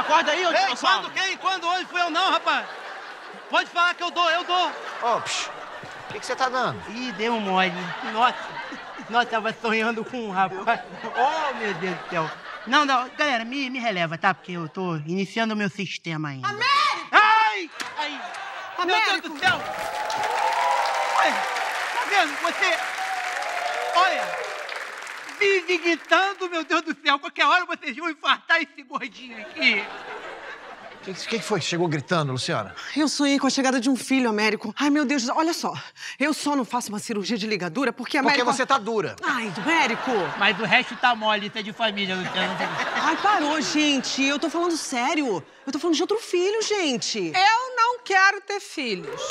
acorda aí, ô dinossauro. Quando quem? Quando? Onde? Fui eu não, rapaz. Pode falar que eu dou. Ô, psh, o que você tá dando? Ih, deu um mole. Nossa, tava sonhando com um rapaz. Oh, meu Deus do céu. Não, galera, me releva, tá? Porque eu tô iniciando o meu sistema ainda. Américo! Ai! Meu Deus do céu! Olha, tá vendo? Você... Olha, vive gritando, meu Deus do céu. Qualquer hora vocês vão infartar esse gordinho aqui. O que foi? Chegou gritando, Luciana? Eu sonhei com a chegada de um filho, Américo. Ai, meu Deus, olha só. Eu só não faço uma cirurgia de ligadura porque, Américo... Porque você tá dura. Ai, Américo! Mas o resto tá mole, isso é de família, Luciano. Ai, parou, gente. Eu tô falando sério. Eu tô falando de outro filho, gente. Eu não quero ter filhos.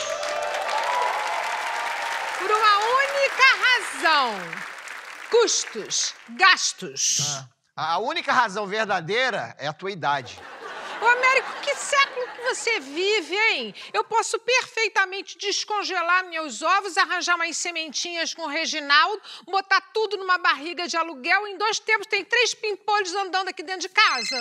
Por uma única razão. Custos, gastos. A única razão verdadeira é a tua idade. Ô, Américo, que século que você vive, hein? Eu posso perfeitamente descongelar meus ovos, arranjar umas sementinhas com o Reginaldo, botar tudo numa barriga de aluguel e em 2 tempos tem 3 pimpolhos andando aqui dentro de casa.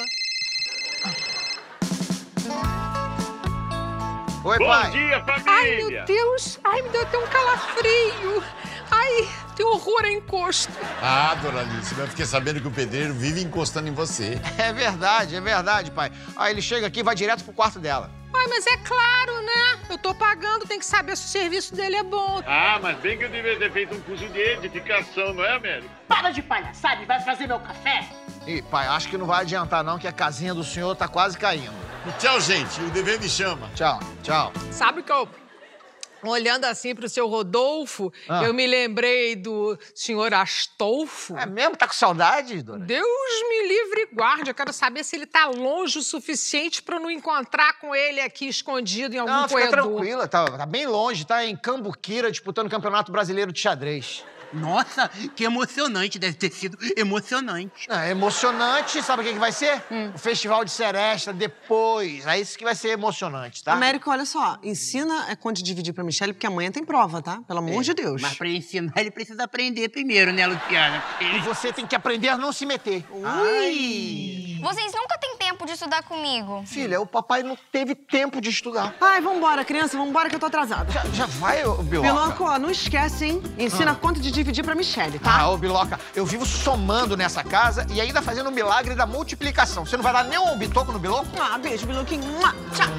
Oi, Bom pai. dia, família! Ai, meu Deus! Ai, me deu até um calafrio. Ai, tenho horror a encosto. Ah, dona Alice, eu fiquei sabendo que o pedreiro vive encostando em você. É verdade, pai. Aí ele chega aqui e vai direto pro quarto dela. Ai, mas é claro, né? Eu tô pagando, tem que saber se o serviço dele é bom. Ah, mas bem que eu devia ter feito um curso de edificação, não é, Américo? Para de palhaçada e vai fazer meu café. Ih, pai, acho que não vai adiantar não, que a casinha do senhor tá quase caindo. Tchau, gente. O dever me chama. Tchau. Sabe que eu... Olhando assim pro seu Rodolfo, eu me lembrei do senhor Astolfo. É mesmo? Tá com saudade, dona? Deus me livre e guarde. Eu quero saber se ele tá longe o suficiente pra eu não encontrar com ele aqui escondido em algum Não, fica corredor. tranquila, tá bem longe, tá em Cambuquira disputando o Campeonato Brasileiro de Xadrez. Nossa, que emocionante, deve ter sido emocionante. É emocionante, sabe o que vai ser? O Festival de Seresta depois. É isso que vai ser emocionante, tá? Américo, olha só. Ensina quando dividir pra Michelle, porque amanhã tem prova, tá? Pelo amor de Deus. Mas pra ensinar, ele precisa aprender primeiro, né, Luciana? E você tem que aprender a não se meter. Ai! Vocês nunca têm tempo de estudar comigo. Filha, o papai não teve tempo de estudar. Ai, vambora, criança, vambora que eu tô atrasada. Já vai, ô Biloca? Biloco, ó, não esquece, hein? Ensina quanto de dividir pra Michelle, tá? Ô Biloca, eu vivo somando nessa casa e ainda fazendo o milagre da multiplicação. Você não vai dar nem um bitoco no Biloco? Ah, beijo, Biloquinho. Tchau.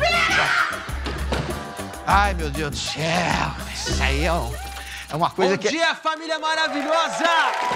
Ai, meu Deus do céu. Isso aí é uma coisa que... Bom dia, família maravilhosa!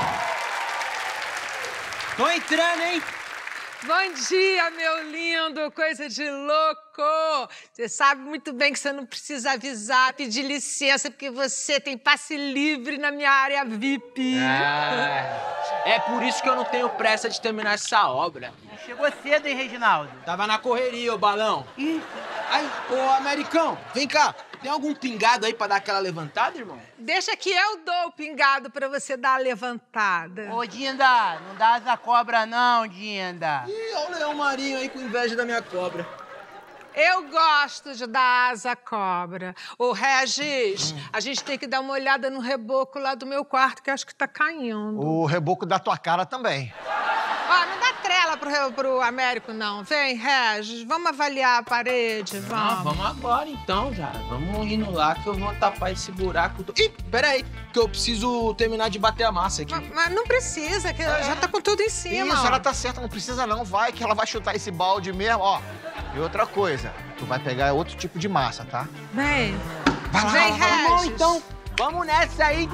Tô entrando, hein? Bom dia, meu lindo, coisa de louco! Você sabe muito bem que você não precisa avisar, pedir licença, porque você tem passe livre na minha área VIP. É por isso que eu não tenho pressa de terminar essa obra. Chegou cedo, hein, Reginaldo? Tava na correria, ô balão. Ih, Ai, ô, americão, vem cá. Tem algum pingado aí pra dar aquela levantada, irmão? Deixa que eu dou o pingado pra você dar a levantada. ô, Dinda, não dá asa cobra não, Dinda. Ih, olha o leão marinho aí com inveja da minha cobra. Eu gosto de dar asa à cobra. Ô, Regis, a gente tem que dar uma olhada no reboco lá do meu quarto, que acho que tá caindo. O reboco da tua cara também. Ó, não dá trela pro Américo, não. Vem, Regis, vamos avaliar a parede, vamos. Vamos agora então, já. Vamos indo lá que eu vou tapar esse buraco. Ih, peraí, que eu preciso terminar de bater a massa aqui. Mas não precisa, que já tá com tudo em cima. Isso, ó. ela tá certa, não precisa não. Vai que ela vai chutar esse balde mesmo, ó. E outra coisa, tu vai pegar outro tipo de massa, tá? Vem. Vai lá, Vem, vai lá, Regis. Bom, então, vamos nessa aí.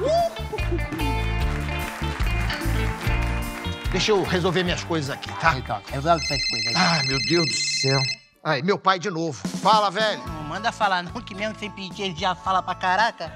Deixa eu resolver minhas coisas aqui, tá? Resolve essas coisas. Ai, meu Deus do céu. Ai, meu pai de novo. Fala, velho. Não manda falar não, que mesmo sem pedir ele já fala pra caraca.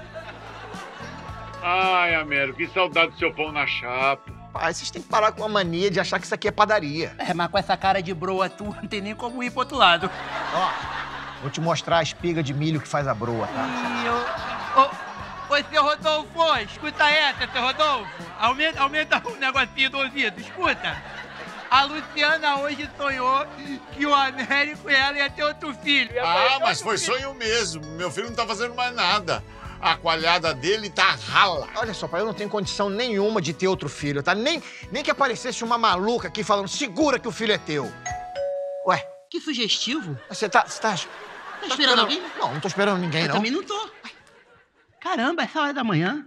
Ai, Américo, que saudade do seu pão na chapa. Pai, vocês têm que parar com a mania de achar que isso aqui é padaria. É, mas com essa cara de broa tua, não tem nem como ir pro outro lado. Ó, vou te mostrar a espiga de milho que faz a broa, tá? Ô, seu Rodolfo, escuta essa, seu Rodolfo. Aumenta o negocinho do ouvido, escuta. A Luciana hoje sonhou que o Américo e ela ia ter outro filho. Mas foi sonho mesmo. Meu filho não tá fazendo mais nada. A coalhada dele tá rala. Olha só, pai, eu não tenho condição nenhuma de ter outro filho, tá? Nem que aparecesse uma maluca aqui falando, segura que o filho é teu. Ué, Que sugestivo. você tá esperando alguém? Não, não tô esperando ninguém, Eu não. também não tô. Caramba, essa hora da manhã.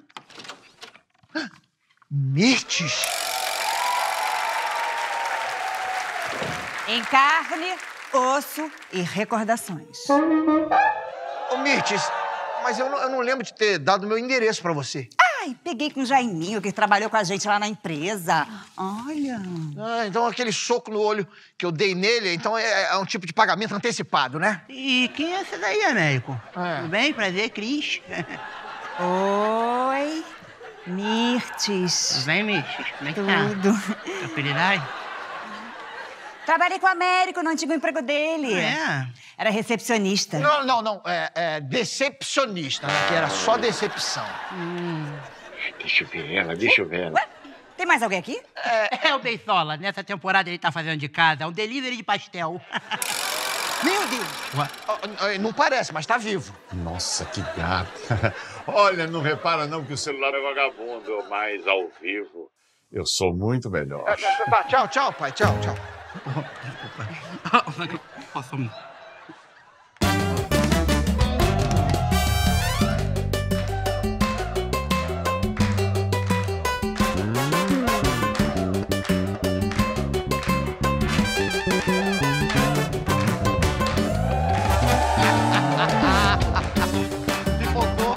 Mirtes? Em carne, osso e recordações. Ô, Mirtes, mas eu não lembro de ter dado meu endereço pra você. Ai, peguei com o Jaiminho, que trabalhou com a gente lá na empresa. Olha. Ah, então aquele soco no olho que eu dei nele, então é um tipo de pagamento antecipado, né? E quem é essa daí, Américo? É. Tudo bem? Prazer, Cris. Oi, Mirtes. Tudo bem, Mirtes? Como é que tá? Tudo. Tranquilidade? Trabalhei com o Américo no antigo emprego dele. É. Era recepcionista. Não. É decepcionista, né? Que era só decepção. Deixa eu ver ela, deixa eu ver ela. Ué, tem mais alguém aqui? É o Beisola. Nessa temporada ele tá fazendo de casa. É um delivery de pastel. Meu Deus. Não parece, mas tá vivo. Nossa, que gato. Olha, não repara não que o celular é vagabundo, mas ao vivo eu sou muito melhor. Tá, tchau, pai. Tchau. Posso... Pipocou.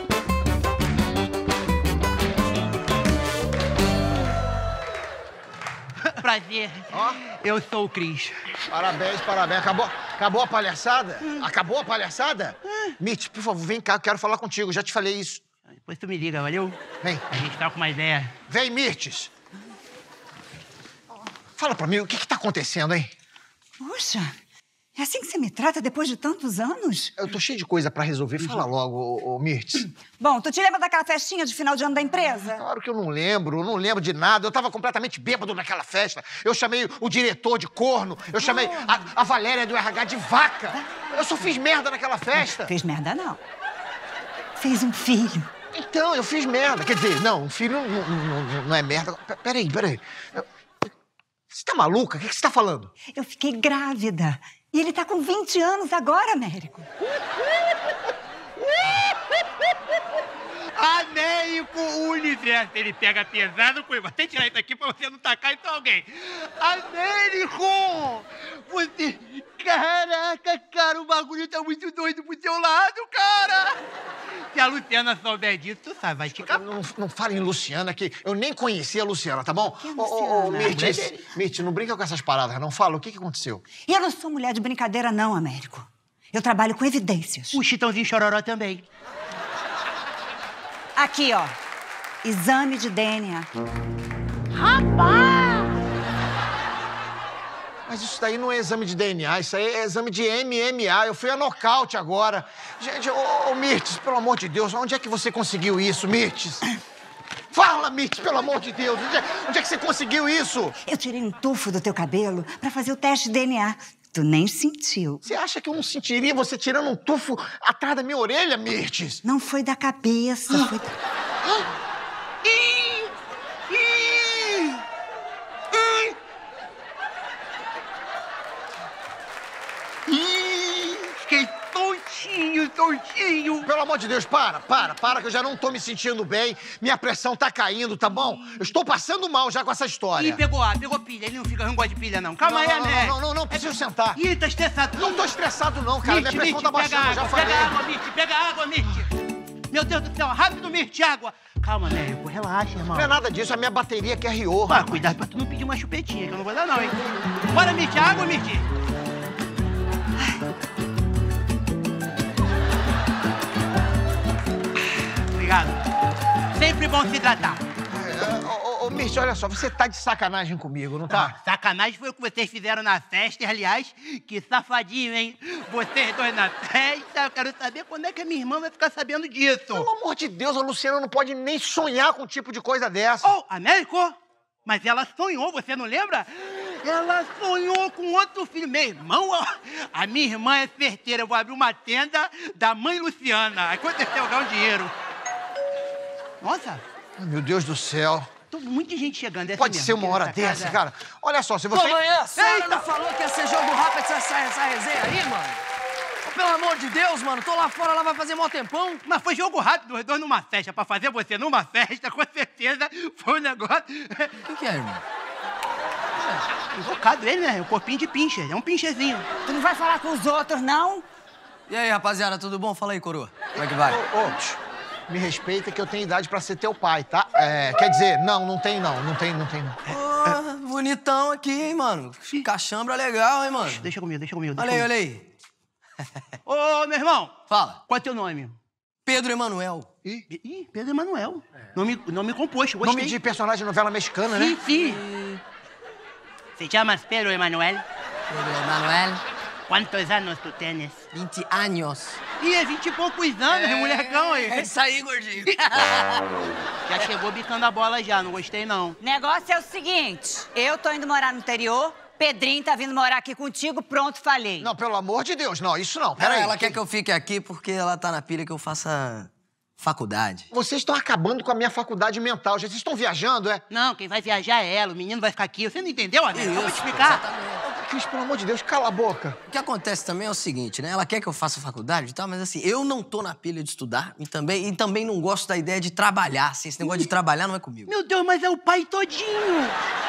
Prazer. Ó. Eu sou o Cris. Parabéns. Acabou a palhaçada? Acabou a palhaçada? Mitch, por favor, vem cá, eu quero falar contigo. Já te falei isso. Depois tu me liga, valeu? Vem. A gente tá com uma ideia. Vem, Mirtes. Fala pra mim, o que tá acontecendo, hein? Puxa, é assim que você me trata depois de tantos anos? Eu tô cheio de coisa pra resolver. Fala logo, ô Mirtes. Bom, tu te lembra daquela festinha de final de ano da empresa? Claro que eu não lembro de nada. Eu tava completamente bêbado naquela festa. Eu chamei o diretor de corno, eu chamei a Valéria do RH de vaca. Eu só fiz merda naquela festa. Fez merda, não. Fez um filho. Então, eu fiz merda. Quer dizer, não, um filho não é merda. Peraí. Você tá maluca? O que você tá falando? Eu fiquei grávida. E ele tá com 20 anos agora, Américo. Américo, o universo, ele pega pesado com... Vou até tirar isso aqui pra você não tacar isso em alguém. Américo! Você... Caraca, cara, o bagulho tá muito doido pro seu lado, cara! Se a Luciana souber disso, tu sabe, vai ficar... Não fala em Luciana, que eu nem conhecia a Luciana, tá bom? Que Luciana? Mirtes, não brinca com essas paradas, não. Fala, o que aconteceu? E eu não sou mulher de brincadeira, não, Américo. Eu trabalho com evidências. O Chitãozinho Chororó também. Aqui, ó. Exame de DNA. Mas isso daí não é exame de DNA, isso aí é exame de MMA. Eu fui a nocaute agora. Gente, ô Mirtes, pelo amor de Deus, onde é que você conseguiu isso, Mirtes? Fala, Mirtes, pelo amor de Deus, onde é que você conseguiu isso? Eu tirei um tufo do teu cabelo pra fazer o teste de DNA. Tu nem sentiu. Você acha que eu não sentiria você tirando um tufo atrás da minha orelha, Mirtes? Não foi da cabeça, foi da... Fiquei tontinho. Pelo amor de Deus, para, que eu já não tô me sentindo bem. Minha pressão tá caindo, tá bom? Eu estou passando mal já com essa história. Ih, pegou pilha. Ele não gosta de pilha, não. Calma aí, Américo. Não, preciso sentar. Ih, tá estressado. Não tô estressado, não, cara. Minha pressão tá baixando, eu já falei. Pega água, Mirte. Meu Deus do céu, rápido, Mirte, água. Calma, Américo, relaxa, irmão. Não é nada disso, a minha bateria que arriou. Ah, cuidado pra tu não pedir uma chupetinha, que eu não vou dar não, hein. Bora, Mirte, água, Mirte. Obrigado. Sempre bom se hidratar. Ô, Mirte, olha só, você tá de sacanagem comigo, não tá? Sacanagem foi o que vocês fizeram na festa, e, aliás, que safadinho, hein? Vocês dois na festa, eu quero saber quando é que a minha irmã vai ficar sabendo disso. Pelo amor de Deus, a Luciana não pode nem sonhar com um tipo de coisa dessa. Oh, Américo, mas ela sonhou, você não lembra? Ela sonhou com outro filho. Meu irmão, ó, a minha irmã é certeira, eu vou abrir uma tenda da mãe Luciana. Aí quando eu ganhar um dinheiro. Nossa. Meu Deus do céu. muita gente chegando. Pode ser uma hora dessa, cara. Olha só, se você... Pô, mãe, a senhora não falou que ia ser jogo rápido essa resenha aí, mano? Ô, pelo amor de Deus, mano, tô lá fora, ela vai fazer mó tempão. Mas foi jogo rápido, os dois numa festa. Pra fazer você numa festa, com certeza, foi um negócio... O que é, irmão? Invocado ele, né? Um corpinho de pincher, é um pincherzinho. Tu não vai falar com os outros, não? E aí, rapaziada, tudo bom? Fala aí, coroa. Como é que vai? Me respeita que eu tenho idade pra ser teu pai, tá? Quer dizer, não tem não. Pô, bonitão aqui, hein, mano? Cachambra legal, hein, mano? Deixa comigo. Olha aí. Ô, meu irmão. Fala. Qual é teu nome? Pedro Emanuel. Ih, Pedro Emanuel. Nome composto, gostei. Nome de personagem de novela mexicana, né? Sim. ¿Se llamas Pedro Emanuel? Pedro Emanuel. ¿Cuántos años tú tienes? 20 anos. Ih, é 20 e poucos anos, molecão aí. É isso aí, gordinho. Já chegou bicando a bola já, não gostei não. Negócio é o seguinte, eu tô indo morar no interior, Pedrinho tá vindo morar aqui contigo, pronto, falei. Não, pelo amor de Deus, não, isso não, peraí. Ela quer que eu fique aqui porque ela tá na pilha que eu faça faculdade. Vocês estão acabando com a minha faculdade mental, vocês estão viajando, é? Não, quem vai viajar é ela, o menino vai ficar aqui. Você não entendeu, amigo? Eu vou te explicar. Cris, pelo amor de Deus, cala a boca. O que acontece também é o seguinte, né? Ela quer que eu faça faculdade e tal, mas assim, eu não tô na pilha de estudar e também não gosto da ideia de trabalhar, assim. Esse negócio de trabalhar não é comigo. Meu Deus, mas é o pai todinho.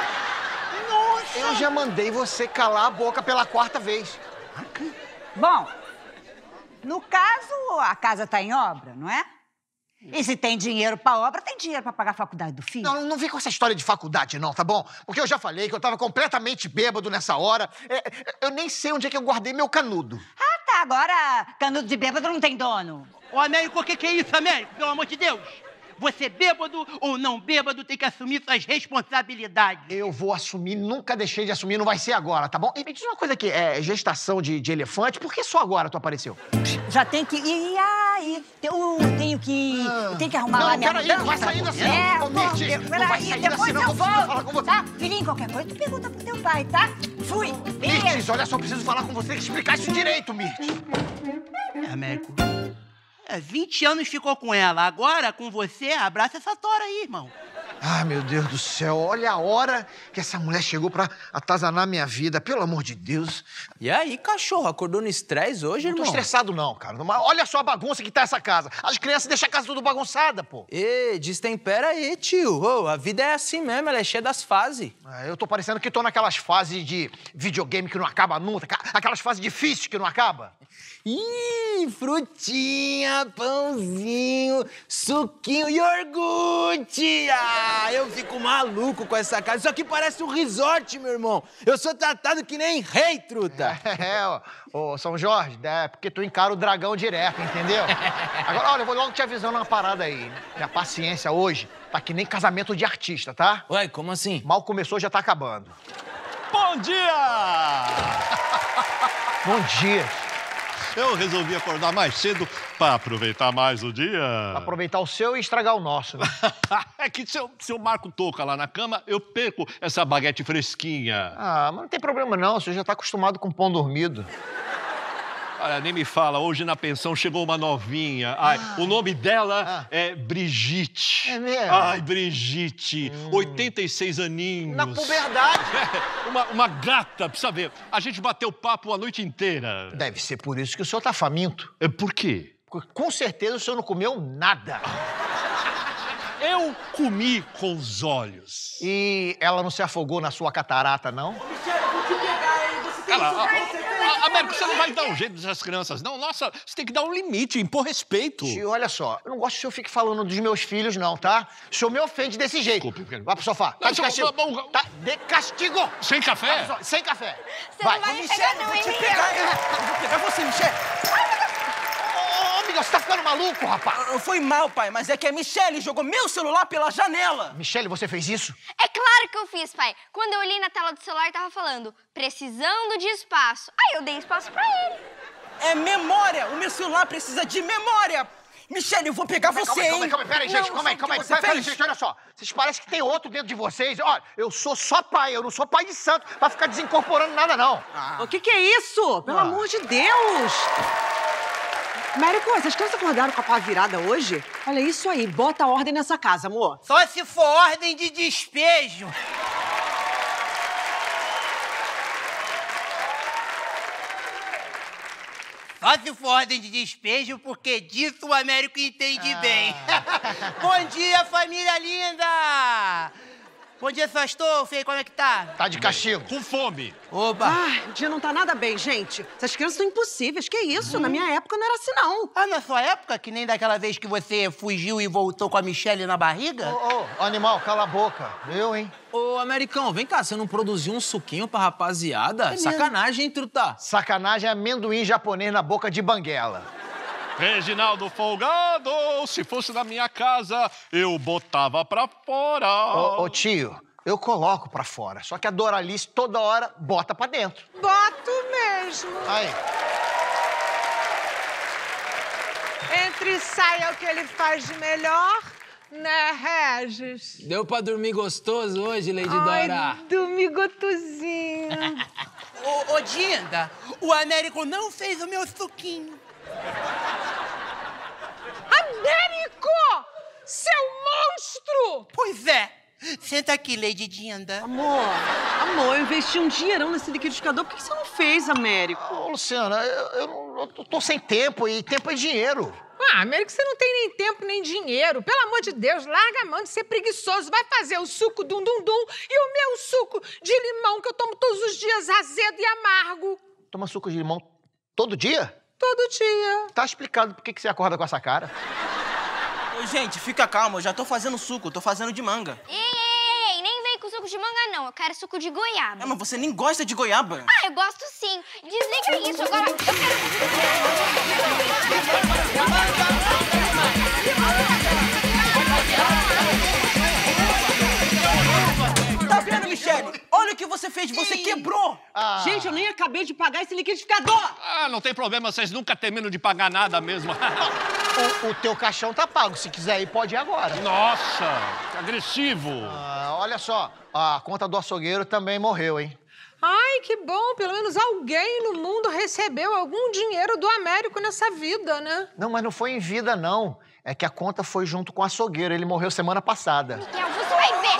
Nossa! Eu já mandei você calar a boca pela 4ª vez. Bom, no caso, a casa tá em obra, não é? E se tem dinheiro pra obra, tem dinheiro pra pagar a faculdade do filho. Não vem com essa história de faculdade, não, tá bom? Porque eu já falei que eu tava completamente bêbado nessa hora. Eu nem sei onde é que eu guardei meu canudo. Ah, tá. Agora, canudo de bêbado não tem dono. Ô, Américo, o que é isso, Américo? Pelo amor de Deus. Você bêbado ou não bêbado tem que assumir suas responsabilidades. Eu vou assumir, nunca deixei de assumir, não vai ser agora, tá bom? E me diz uma coisa aqui, gestação de elefante, por que só agora tu apareceu? Já tem que... E aí? Eu tenho que arrumar lá minha mudança. Não, vai saindo assim, não. Não vai sair assim, não. Eu preciso falar com você. Tá? Filhinho, qualquer coisa, tu pergunta pro teu pai, tá? Fui. Mirtes, olha só, preciso falar com você, tem que explicar isso direito, Mirtes. Américo... 20 anos ficou com ela. Agora, com você, abraça essa tora aí, irmão. Ai, meu Deus do céu. Olha a hora que essa mulher chegou pra atazanar minha vida. Pelo amor de Deus. E aí, cachorro? Acordou no estresse hoje, irmão? Não tô estressado, não, cara. Olha só a bagunça que tá essa casa. As crianças deixam a casa tudo bagunçada, pô. Ê, destempera aí, tio. A vida é assim mesmo, ela é cheia das fases. Eu tô parecendo que tô naquelas fases de videogame que não acaba nunca. Aquelas fases difíceis que não acaba. Ih, frutinha, pãozinho, suquinho, iogurte! Ah, eu fico maluco com essa casa. Isso aqui parece um resort, meu irmão. Eu sou tratado que nem rei, truta. Ô, São Jorge, porque tu encara o dragão direto, entendeu? Agora, olha, eu vou logo te avisando uma parada aí. Minha paciência hoje tá que nem casamento de artista, tá? Ué, como assim? Mal começou, já tá acabando. Bom dia! Bom dia. Eu resolvi acordar mais cedo para aproveitar mais o dia. Pra aproveitar o seu e estragar o nosso, né? É que se eu marco toca lá na cama, eu perco essa baguete fresquinha. Ah, mas não tem problema não, o senhor já tá acostumado com pão dormido. Olha, nem me fala, hoje na pensão chegou uma novinha. Ai, o nome dela é Brigitte. É mesmo? Ai, Brigitte, 86 aninhos. Na puberdade. Uma gata, precisa ver. A gente bateu papo a noite inteira. Deve ser por isso que o senhor tá faminto. Por quê? Porque, com certeza o senhor não comeu nada. Eu comi com os olhos. E ela não se afogou na sua catarata, não? Michele, eu vou te pegar, hein? Você tem isso. Américo, você não vai dar um jeito dessas crianças, não? Nossa, você tem que dar um limite, impor respeito. Tio, olha só, eu não gosto que o senhor fique falando dos meus filhos, não, tá? O senhor me ofende desse jeito. Desculpe. Vai pro sofá. Tá de castigo. Tá de castigo. Sem café? Sem café. Você não vai pegar não, hein, Eu vou pegar você, Michele. Ô, Miguel, você tá ficando maluco, rapaz? Foi mal, pai, mas é que a Michele jogou meu celular pela janela. Michele, você fez isso? É claro que eu fiz, pai. Quando eu olhei na tela do celular, tava falando, precisando de espaço. Aí eu dei espaço pra ele. É memória. O meu celular precisa de memória. Michele, eu vou pegar você, hein? Calma aí, peraí, gente, calma aí. Peraí, gente, olha só. Vocês parecem que tem outro dentro de vocês. Olha, eu sou só pai, eu não sou pai de santo pra ficar desincorporando nada, não. O que é isso? Pelo amor de Deus! Américo, vocês crianças acordaram com a pá virada hoje? Olha isso aí, bota a ordem nessa casa, amor. Só se for ordem de despejo. Só se for ordem de despejo, porque disso o Américo entende bem. Bom dia, família linda! Bom dia, seu Astolfo. E aí, como é que tá? Tá de castigo. Com fome. Oba! Ai, o dia não tá nada bem, gente. Essas crianças são impossíveis. Que isso? Na minha época não era assim, não. Ah, na sua época? Que nem daquela vez que você fugiu e voltou com a Michelle na barriga? Ô, animal, cala a boca. Eu, hein? Ô, Americão, vem cá, você não produziu um suquinho pra rapaziada? Sacanagem, hein, truta? Sacanagem é amendoim japonês na boca de banguela. Reginaldo Folgado, se fosse na minha casa, eu botava pra fora. Ô, tio, eu coloco pra fora, só que a Doralice toda hora bota pra dentro. Boto mesmo. Aí. Entre e sai é o que ele faz de melhor, né, Regis? Deu pra dormir gostoso hoje, Lady Dora? Ai, dormi gostosinho. Ô, Dinda, o Américo não fez o meu suquinho. Américo! Seu monstro! Pois é. Senta aqui, Lady Dinda. Amor, eu investi um dinheirão nesse liquidificador. Por que você não fez, Américo? Ô, Luciana, eu tô sem tempo e tempo é dinheiro. Ah, Américo, você não tem nem tempo nem dinheiro. Pelo amor de Deus, larga a mão de ser preguiçoso. Vai fazer o suco dum-dum-dum e o meu suco de limão que eu tomo todos os dias azedo e amargo. Toma suco de limão todo dia? Todo dia. Tá explicado por que você acorda com essa cara. Ô, gente, fica calma, eu já tô fazendo suco, tô fazendo de manga. Ei, nem vem com suco de manga, não. Eu quero suco de goiaba. Mas você nem gosta de goiaba. Ah, eu gosto sim. Desliga isso agora. Eu Tá vendo, Michelle? Olha o que você fez, você quebrou. Gente, eu nem acabei de pagar esse liquidificador. Ah, não tem problema, vocês nunca terminam de pagar nada mesmo. O teu caixão tá pago. Se quiser ir, pode ir agora. Nossa, que agressivo. Olha só, a conta do açougueiro também morreu, hein? Ai, que bom. Pelo menos alguém no mundo recebeu algum dinheiro do Américo nessa vida, né? Não, mas não foi em vida, não. É que a conta foi junto com o açougueiro. Ele morreu semana passada. Miguel, você vai ver.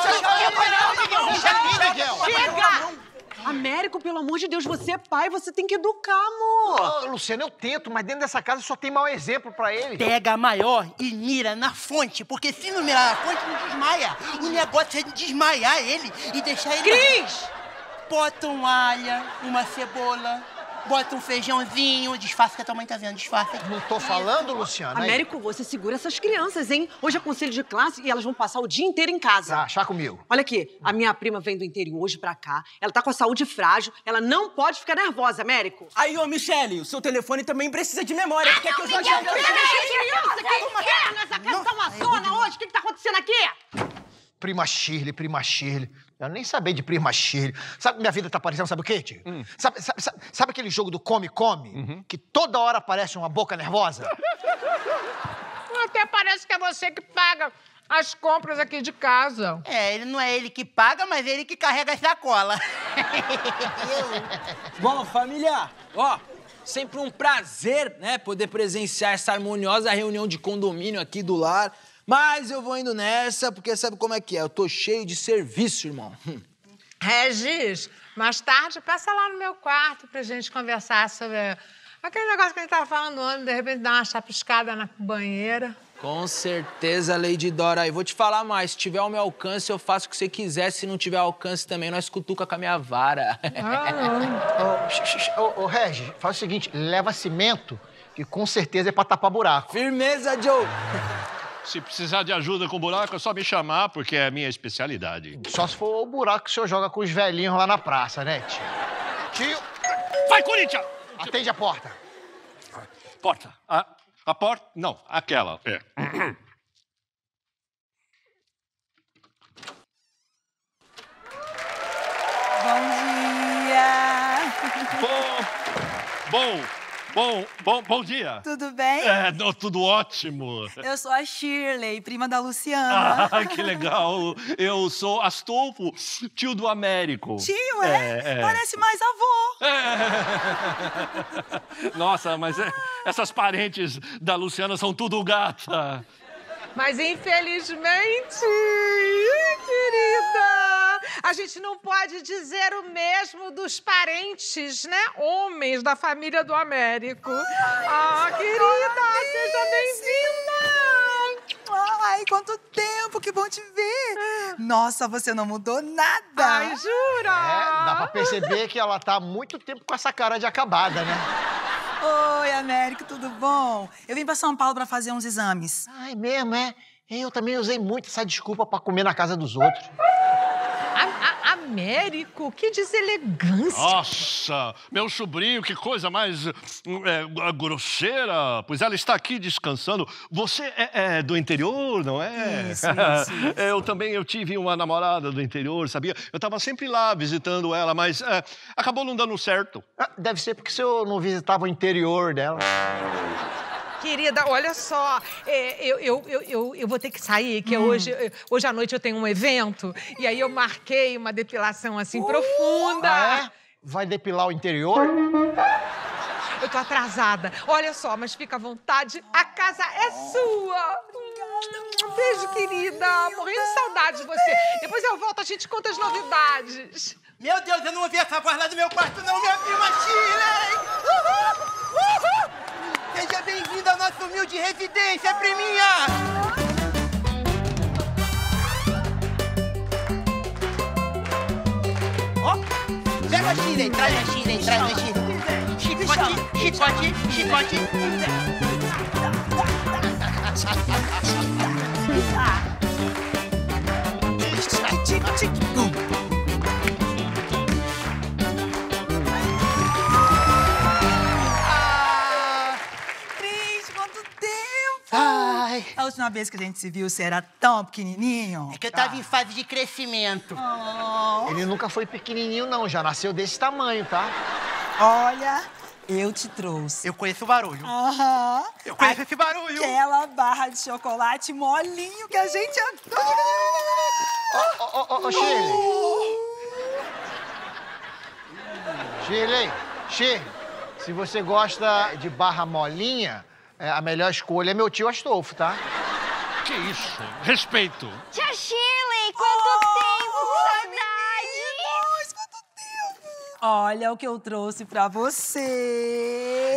Chega! Américo, pelo amor de Deus, você é pai, você tem que educar, amor. Ô, Luciano, eu tento, mas dentro dessa casa só tem mau exemplo pra ele. Pega a maior e mira na fonte, porque se não mirar na fonte, não desmaia. O negócio é desmaiar ele e deixar ele... Cris! Bota um alho, uma cebola, bota um feijãozinho, disfarça que a tua mãe tá vendo, disfarça. Não tô falando, Luciano. Américo, você segura essas crianças, hein? Hoje é conselho de classe e elas vão passar o dia inteiro em casa. Tá, chá comigo. Olha aqui, a minha prima vem do interior hoje pra cá, ela tá com a saúde frágil, ela não pode ficar nervosa, Américo. Aí, ô, Michelle, o seu telefone também precisa de memória. Quer que eu jogue... Criança, que nessa casa tá uma zona hoje? O que tá acontecendo aqui? Prima Shirley. Eu nem sabia de Prima Shirley. Sabe, minha vida tá parecendo, sabe o quê, tio? Sabe aquele jogo do come-come? Que toda hora aparece uma boca nervosa? Até parece que é você que paga as compras aqui de casa. É, ele não é ele que paga, mas ele que carrega a sacola. Bom, família, ó, sempre um prazer, né, poder presenciar essa harmoniosa reunião de condomínio aqui do lar. Mas eu vou indo nessa, porque sabe como é que é? Eu tô cheio de serviço, irmão. Regis, mais tarde passa lá no meu quarto pra gente conversar sobre aquele negócio que a gente tava falando ontem, de repente dar uma chapiscada na banheira. Com certeza, Lady Dora. E vou te falar mais, se tiver ao meu alcance, eu faço o que você quiser. Se não tiver alcance também, nós cutuca com a minha vara. Ô, Regis, faz o seguinte, leva cimento, que com certeza é pra tapar buraco. Firmeza, Joe. Se precisar de ajuda com buraco, é só me chamar, porque é a minha especialidade. Só se for o buraco que o senhor joga com os velhinhos lá na praça, né, tio? Tio! Vai, Corinthians! Atende a porta. Porta. A porta? Não, aquela. É. Bom dia! Bom, Bom dia. Tudo bem? Tudo ótimo. Eu sou a Shirley, prima da Luciana. Ah, que legal. Eu sou Astolfo, tio do Américo. Tio, é? Parece mais avô. Nossa, mas essas parentes da Luciana são tudo gata. Mas, infelizmente, querida, a gente não pode dizer o mesmo dos parentes, né? Homens da família do Américo. Querida, seja bem-vinda! Ai, quanto tempo, que bom te ver. Nossa, você não mudou nada. Ai, jura? Dá pra perceber que ela tá há muito tempo com essa cara de acabada, né? Oi, Américo, tudo bom? Eu vim pra São Paulo pra fazer uns exames. Ai, mesmo, é? Eu também usei muito essa desculpa pra comer na casa dos outros. Américo, que deselegância. Nossa, meu sobrinho, que coisa mais grosseira. Pois ela está aqui descansando. Você é do interior, não é? Isso. Eu tive uma namorada do interior, sabia? Eu estava sempre lá visitando ela, mas acabou não dando certo. Deve ser porque você não visitava o interior dela. Querida, olha só, eu vou ter que sair, que hoje à noite eu tenho um evento, e aí eu marquei uma depilação assim profunda. Ah, é? Vai depilar o interior? Eu tô atrasada. Olha só, mas fica à vontade, a casa é sua. Um beijo, querida. Morrendo de saudade de você. Depois eu volto, a gente conta as novidades. Meu Deus, eu não ouvi essa voz lá do meu quarto, não, minha prima Shirley! Uhul! Uhul! Seja bem-vinda à nossa humilde residência, priminha! Ó, pega a Shirley, traz a Shirley, traz a Shirley. Chicote, chicote, chicote. Ai. A última vez que a gente se viu, você era tão pequenininho. É que eu tava em fase de crescimento. Ele nunca foi pequenininho, não. Já nasceu desse tamanho, tá? Olha, eu te trouxe. Eu conheço o barulho. Aham. Eu conheço esse barulho. Aquela barra de chocolate molinho que a gente adora. Ô, Shirley. Shirley, se você gosta de barra molinha, a melhor escolha é meu tio Astolfo, tá? Que isso? Respeito. Tia Shirley, quanto tempo, que saudade! Quanto tempo! Olha o que eu trouxe pra você.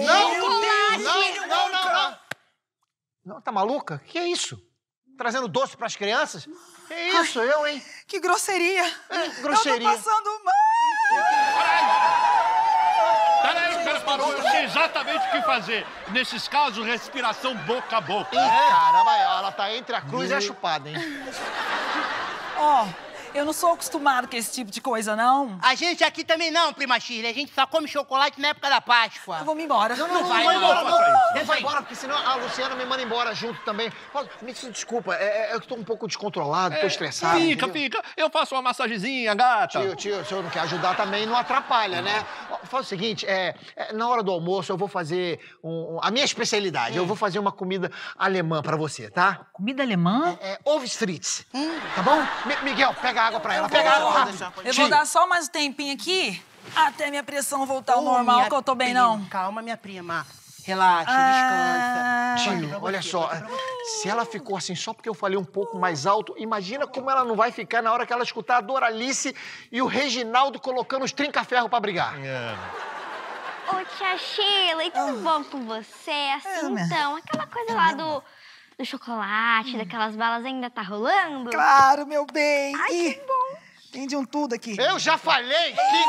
Não, tá maluca? Que é isso? Trazendo doce pras crianças? Que isso, hein? Que grosseria. Grosseria. Eu tô passando mal. Peraí, parou. Eu sei exatamente o que fazer. Nesses casos, respiração boca a boca. Ih, caramba, ela tá entre a cruz e a chupada, hein? Ó, eu não sou acostumado com esse tipo de coisa, não. A gente aqui também não, prima Shirley. A gente só come chocolate na época da Páscoa. Eu vou me embora. Não vai embora, não vai embora, porque senão a Luciana me manda embora junto também. Me desculpa, eu tô um pouco descontrolado, tô estressado. Fica. Eu faço uma massagenzinha, gata. Tio, se eu não quer ajudar também, não atrapalha, né? Faz o seguinte, na hora do almoço eu vou fazer a minha especialidade. Eu vou fazer uma comida alemã pra você, tá? Comida alemã? Ovo-Fritz, tá bom? Miguel, pega água pra ela, pega água rápido. Eu vou dar só mais um tempinho aqui, até minha pressão voltar ao normal, que eu tô bem, não. Calma, minha prima. Relaxa, descansa. Tio, olha só, se ela ficou assim só porque eu falei um pouco mais alto, imagina como ela não vai ficar na hora que ela escutar a Doralice e o Reginaldo colocando os trinca-ferro pra brigar. Ô, tia Shirley, tudo bom com você? Assim, então, aquela coisa lá do chocolate, daquelas balas ainda tá rolando? Claro, meu bem. Ai, que bom. Tem de um tudo aqui. Eu já falei que...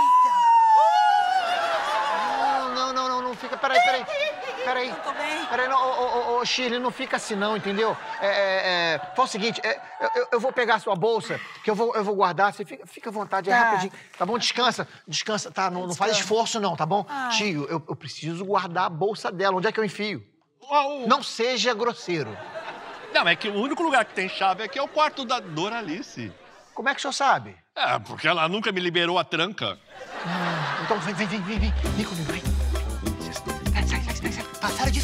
Não, fica, peraí. Eu tô bem. Peraí, não, Shirley, não fica assim não, entendeu? Faz o seguinte, eu vou pegar a sua bolsa, que eu vou guardar, você fica à vontade, rapidinho, tá bom? Descansa, tá? Não faz esforço não, tá bom? Tio, eu preciso guardar a bolsa dela, onde é que eu enfio? Não seja grosseiro. Não, é que o único lugar que tem chave aqui é o quarto da Doralice. Como é que o senhor sabe? Porque ela nunca me liberou a tranca. Então vem comigo, vem. Sai.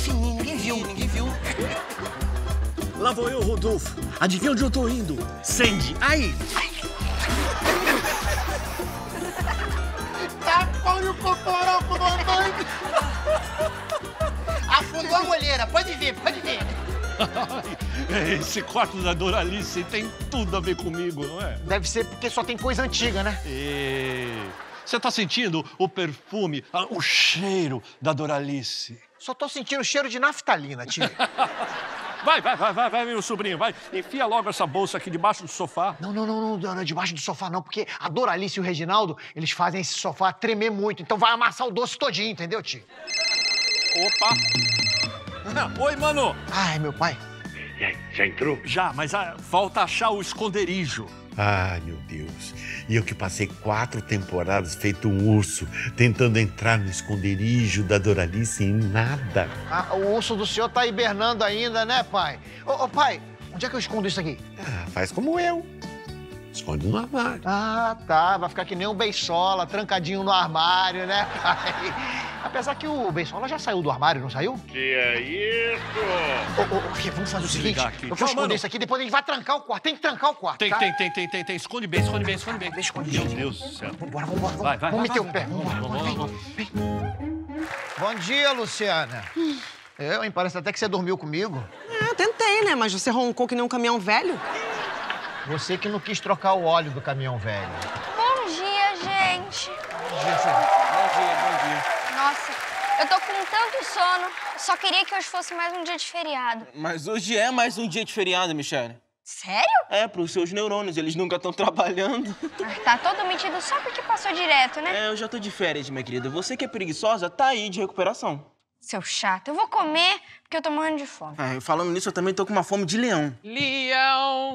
fininho, ninguém viu. Lá vou eu, Rodolfo. Adivinha onde eu tô indo? Sandy, aí. Tá com o cocoroco do Antônio. Afundou a goleira. Pode vir. Esse quarto da Doralice tem tudo a ver comigo, não é? Deve ser porque só tem coisa antiga, né? Você tá sentindo o perfume, o cheiro da Doralice? Só tô sentindo o cheiro de naftalina, tio. Vai, meu sobrinho, vai. Enfia logo essa bolsa aqui debaixo do sofá. Não é debaixo do sofá não, porque a Doralice e o Reginaldo, eles fazem esse sofá tremer muito, então vai amassar o doce todinho, entendeu, tio? Opa! Oi, mano. Ai, meu pai. E aí, já entrou? Já, mas falta achar o esconderijo. Ai, meu Deus. E eu que passei 4 temporadas feito um urso, tentando entrar no esconderijo da Doralice e nada. O urso do senhor tá hibernando ainda, né, pai? Ô, pai, onde é que eu escondo isso aqui? Faz como eu. Esconde no armário. Tá. Vai ficar que nem um Beisola, trancadinho no armário, né, pai? Apesar que o Beisola já saiu do armário, não saiu? Que é isso? Vamos fazer o seguinte, aqui. eu vou esconder isso aqui, depois a gente vai trancar o quarto. Tem que trancar o quarto, Tem. tá? Esconde bem. Escondidinho. Meu Deus do céu. Vambora. Vai. Vamos meter o pé. Vamos. Bom dia, Luciana. Hein? Parece até que você dormiu comigo. Eu tentei, né? Mas você roncou que nem um caminhão velho. Você que não quis trocar o óleo do caminhão velho. Bom dia, gente. Bom dia. Nossa, eu tô com tanto sono. Só queria que hoje fosse mais um dia de feriado. Mas hoje é mais um dia de feriado, Michele. Sério? É, pros seus neurônios, eles nunca estão trabalhando. Tá todo metido só porque passou direto, né? Eu já tô de férias, minha querida. Você que é preguiçosa, tá aí de recuperação. Seu chato, eu vou comer porque eu tô morrendo de fome. Falando nisso, eu também tô com uma fome de leão. Leão!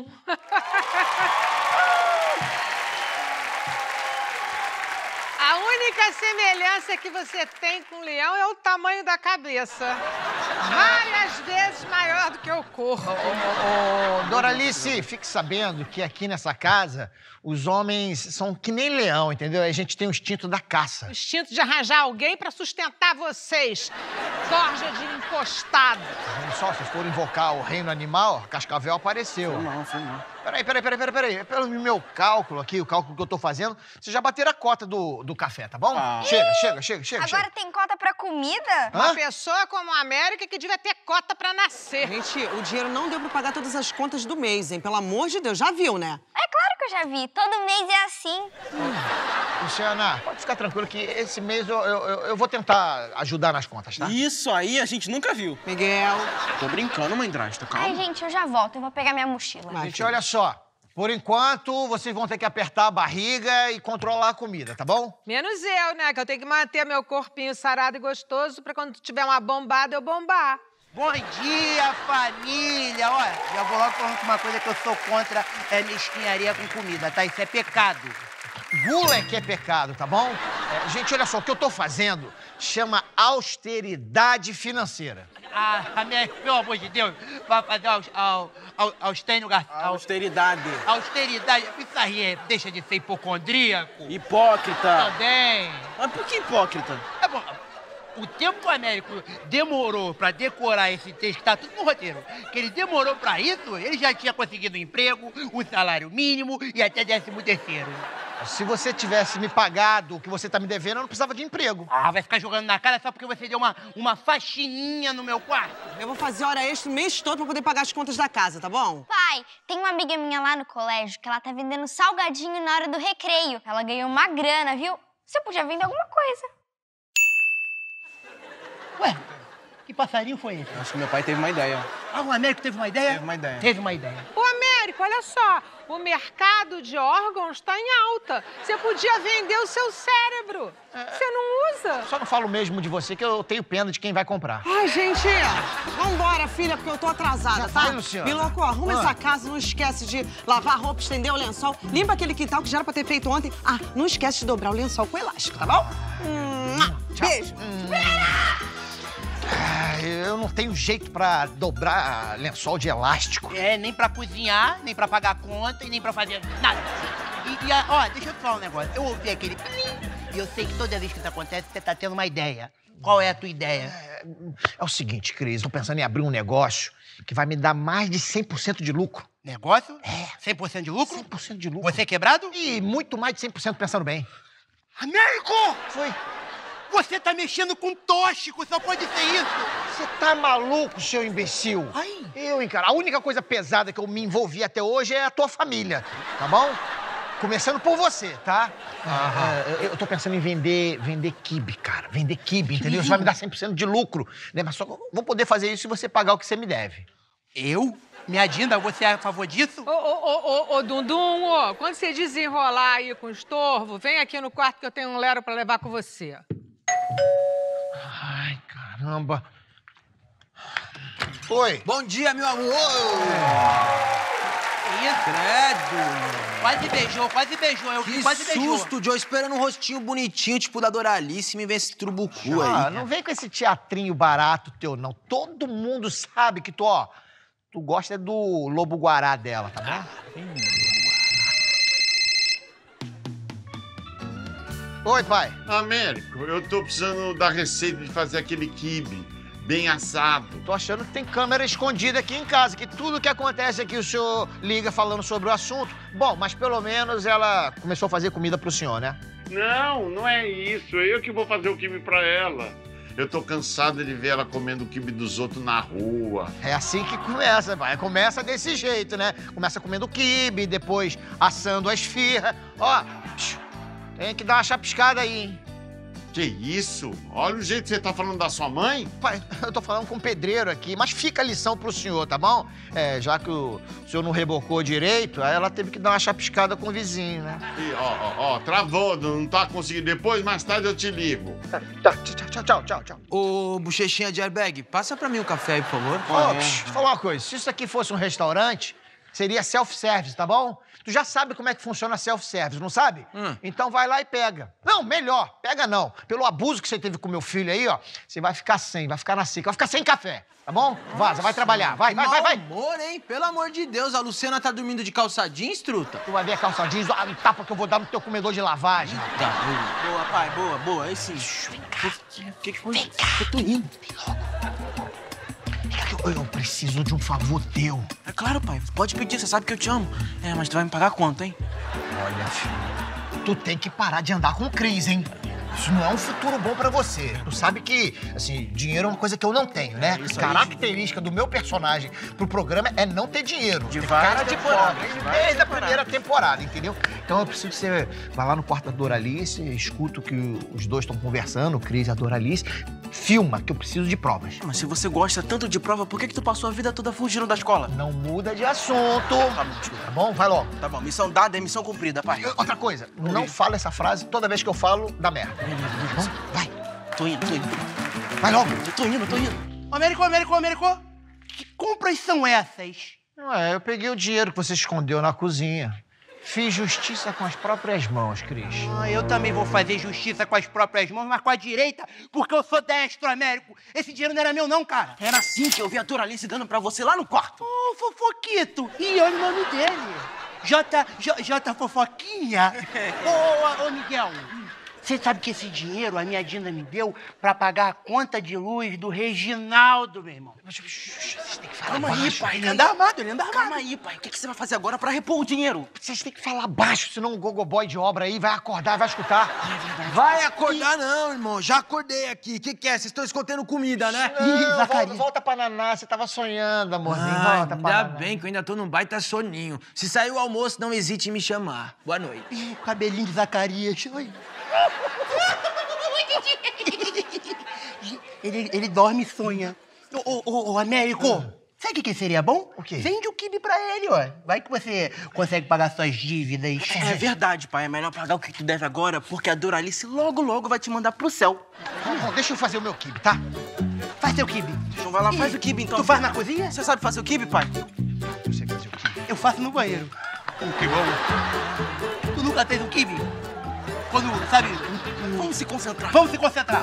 A única semelhança que você tem com o leão é o tamanho da cabeça. Várias vezes maior do que o corpo. Doralice, fique sabendo que aqui nessa casa, os homens são que nem leão, entendeu? A gente tem o instinto da caça. O instinto de arranjar alguém pra sustentar vocês. Corja de encostado. Tá vendo só? Se forem invocar o reino animal, Cascavel apareceu. Foi não. Peraí. Pelo meu cálculo aqui, o cálculo que eu tô fazendo, vocês já bateram a cota do café, tá bom? Chega. Agora tem cota pra comida? Uma pessoa como a América que devia ter cota pra nascer. Gente, o dinheiro não deu pra pagar todas as contas do mês, hein? Pelo amor de Deus, já viu, né? É claro que eu já vi. Todo mês é assim. Luciana, pode ficar tranquilo que esse mês eu vou tentar ajudar nas contas, tá? Isso aí a gente nunca viu. Miguel. Tô brincando, mãe drasta, calma. Ai, gente, eu já volto. Eu vou pegar minha mochila. Gente, olha só. Por enquanto, vocês vão ter que apertar a barriga e controlar a comida, tá bom? Menos eu, né? Que eu tenho que manter meu corpinho sarado e gostoso pra quando tiver uma bombada, eu bombar. Bom dia, família! Olha, já vou logo falando uma coisa que eu sou contra mesquinharia com comida, tá? Isso é pecado. Gula é que é pecado, tá bom? Gente, olha só, o que eu tô fazendo chama austeridade financeira. Pelo amor de Deus, vai fazer austeridade. Austeridade, isso aí deixa de ser hipocondríaco. Hipócrita. Também. Mas por que hipócrita? É bom, o tempo Américo demorou pra decorar esse texto, tá tudo no roteiro, que ele demorou pra isso, ele já tinha conseguido um emprego, um salário mínimo e até 13º. Se você tivesse me pagado o que você tá me devendo, eu não precisava de emprego. Vai ficar jogando na cara só porque você deu uma faxininha no meu quarto. Eu vou fazer hora extra o mês todo pra poder pagar as contas da casa, tá bom? Pai, tem uma amiga minha lá no colégio que ela tá vendendo salgadinho na hora do recreio. Ela ganhou uma grana, viu? Você podia vender alguma coisa. Ué, que passarinho foi esse? Acho que meu pai teve uma ideia. O Américo teve uma ideia? Teve uma ideia. Ô, Américo, olha só. O mercado de órgãos tá em alta. Você podia vender o seu cérebro. Você não usa. Só não falo mesmo de você, que eu tenho pena de quem vai comprar. Ai, gente, vambora, filha, porque eu tô atrasada, tá? Vai, Luciana. Miloco, arruma essa casa, não esquece de lavar a roupa, estender o lençol, limpa aquele quintal que já era pra ter feito ontem. Não esquece de dobrar o lençol com elástico, tá bom? Beijo. Eu não tenho jeito pra dobrar lençol de elástico. Nem pra cozinhar, nem pra pagar conta e nem pra fazer nada. Ó, deixa eu te falar um negócio. Eu ouvi aquele plim e eu sei que toda vez que isso acontece, você tá tendo uma ideia. Qual é a tua ideia? É o seguinte, Cris, tô pensando em abrir um negócio que vai me dar mais de 100% de lucro. Negócio? É. 100% de lucro? 100% de lucro. Você quebrado? E muito mais de 100% pensando bem. Américo! Foi. Você tá mexendo com tóxico, só pode ser isso. Você tá maluco, seu imbecil? Ai. Eu, hein, cara. A única coisa pesada que eu me envolvi até hoje é a tua família, tá bom? Começando por você, tá? Eu tô pensando em vender quibe, cara. Vender quibe, entendeu? Isso vai me dar 100% de lucro, né? Mas só que eu vou poder fazer isso se você pagar o que você me deve. Eu? Minha Dinda, você é a favor disso? Ô, Dundum, quando você desenrolar aí com o estorvo, vem aqui no quarto que eu tenho um lero pra levar com você. Ai, caramba. Oi. Bom dia, meu amor. Isso? Credo. Quase beijou, quase beijou. Quase beijou. Que susto, Joe. Esperando um rostinho bonitinho, tipo da Doralice, me vem esse trubucu aí. Não vem com esse teatrinho barato teu, não. Todo mundo sabe que tu gosta do lobo-guará dela, tá bom? Oi, pai. Américo, eu tô precisando da receita de fazer aquele quibe bem assado. Tô achando que tem câmera escondida aqui em casa, que tudo que acontece aqui o senhor liga falando sobre o assunto. Bom, mas pelo menos ela começou a fazer comida pro senhor, né? Não é isso. Eu que vou fazer o quibe pra ela. Eu tô cansado de ver ela comendo o quibe dos outros na rua. É assim que começa, pai. Começa desse jeito, né? Começa comendo quibe, depois assando a esfirra. Ó, tem que dar uma chapiscada aí, hein? Que isso? Olha o jeito que você tá falando da sua mãe. Pai, eu tô falando com um pedreiro aqui, mas fica a lição pro senhor, tá bom? Já que o senhor não rebocou direito, aí ela teve que dar uma chapiscada com o vizinho, né? E, travou, não tá conseguindo. Depois, mais tarde, eu te ligo. Tchau. Ô, bochechinha de airbag, passa pra mim um café aí, por favor. Deixa eu falar uma coisa. Se isso aqui fosse um restaurante, seria self-service, tá bom? Tu já sabe como é que funciona self-service, não sabe? Então vai lá e pega. Não, melhor, pega não. Pelo abuso que você teve com meu filho aí, ó, você vai ficar sem, vai ficar na seca, vai ficar sem café, tá bom? Vaza, vai trabalhar, vai. Amor, hein? Pelo amor de Deus, a Luciana tá dormindo de calça jeans, truta? Tu vai ver a calça jeans, a tapa que eu vou dar no teu comedor de lavagem. Tá, boa, pai, boa. Aí sim. O que foi? Eu tô indo. Eu preciso de um favor teu. É claro, pai. Pode pedir, você sabe que eu te amo. Mas tu vai me pagar quanto, hein? Olha, filho, tu tem que parar de andar com o Cris, hein? Isso não é um futuro bom pra você. Tu sabe que, assim, dinheiro é uma coisa que eu não tenho, né? Característica do meu personagem pro programa é não ter dinheiro. De cara de pobre. Desde a primeira temporada, entendeu? Então eu preciso que você vá lá no quarto da Doralice, escuta o que os dois estão conversando, o Cris e a Doralice. Filma, que eu preciso de provas. Mas se você gosta tanto de prova, por que tu passou a vida toda fugindo da escola? Não muda de assunto. Tá bom? Vai logo. Tá bom, missão dada é missão cumprida, pai. Outra coisa, não fala essa frase toda vez que eu falo, dá merda. Vai. Tô indo. Vai logo. Eu tô indo. Américo, que compras são essas? Eu peguei o dinheiro que você escondeu na cozinha. Fiz justiça com as próprias mãos, Cris. Eu também vou fazer justiça com as próprias mãos, mas com a direita, porque eu sou destro, Américo. Esse dinheiro não era meu, não, cara. Era assim que eu vi a Doralice dando pra você lá no quarto. Fofoquito. E olha o nome dele. J Fofoquinha. Ô, Miguel, você sabe que esse dinheiro a minha Dinda me deu pra pagar a conta de luz do Reginaldo, meu irmão. Vocês têm que falar Calma baixo. aí, pai. Ele anda armado. Calma aí, pai. O que você vai fazer agora pra repor o dinheiro? Vocês têm que falar baixo, senão o gogoboy de obra aí vai acordar, vai escutar. É verdade. Vai acordar não, irmão. Já acordei aqui. O que é? Vocês estão escondendo comida, né? Volta pra Naná, você tava sonhando, amorzinho. Volta pra Ainda Naná. bem que eu ainda tô num baita soninho. Se sair o almoço, não hesite em me chamar. Boa noite. O cabelinho de Zacarias. Oi. Ele dorme e sonha. Ô, Américo, sabe o que seria bom? O quê? Vende o quibe pra ele, ó. Vai que você consegue pagar suas dívidas. É verdade, pai. É melhor pagar o que tu deve agora, porque a Doralice logo vai te mandar pro céu. Bom, deixa eu fazer o meu quibe, tá? Faz teu quibe. Então vai lá, faz o quibe, então. Tu faz na cozinha? Você sabe fazer o quibe, pai? Eu sei fazer o quibe. Eu faço no banheiro. Que bom. Tu nunca fez um quibe? Quando, sabe... Vamos se concentrar. Vamos se concentrar.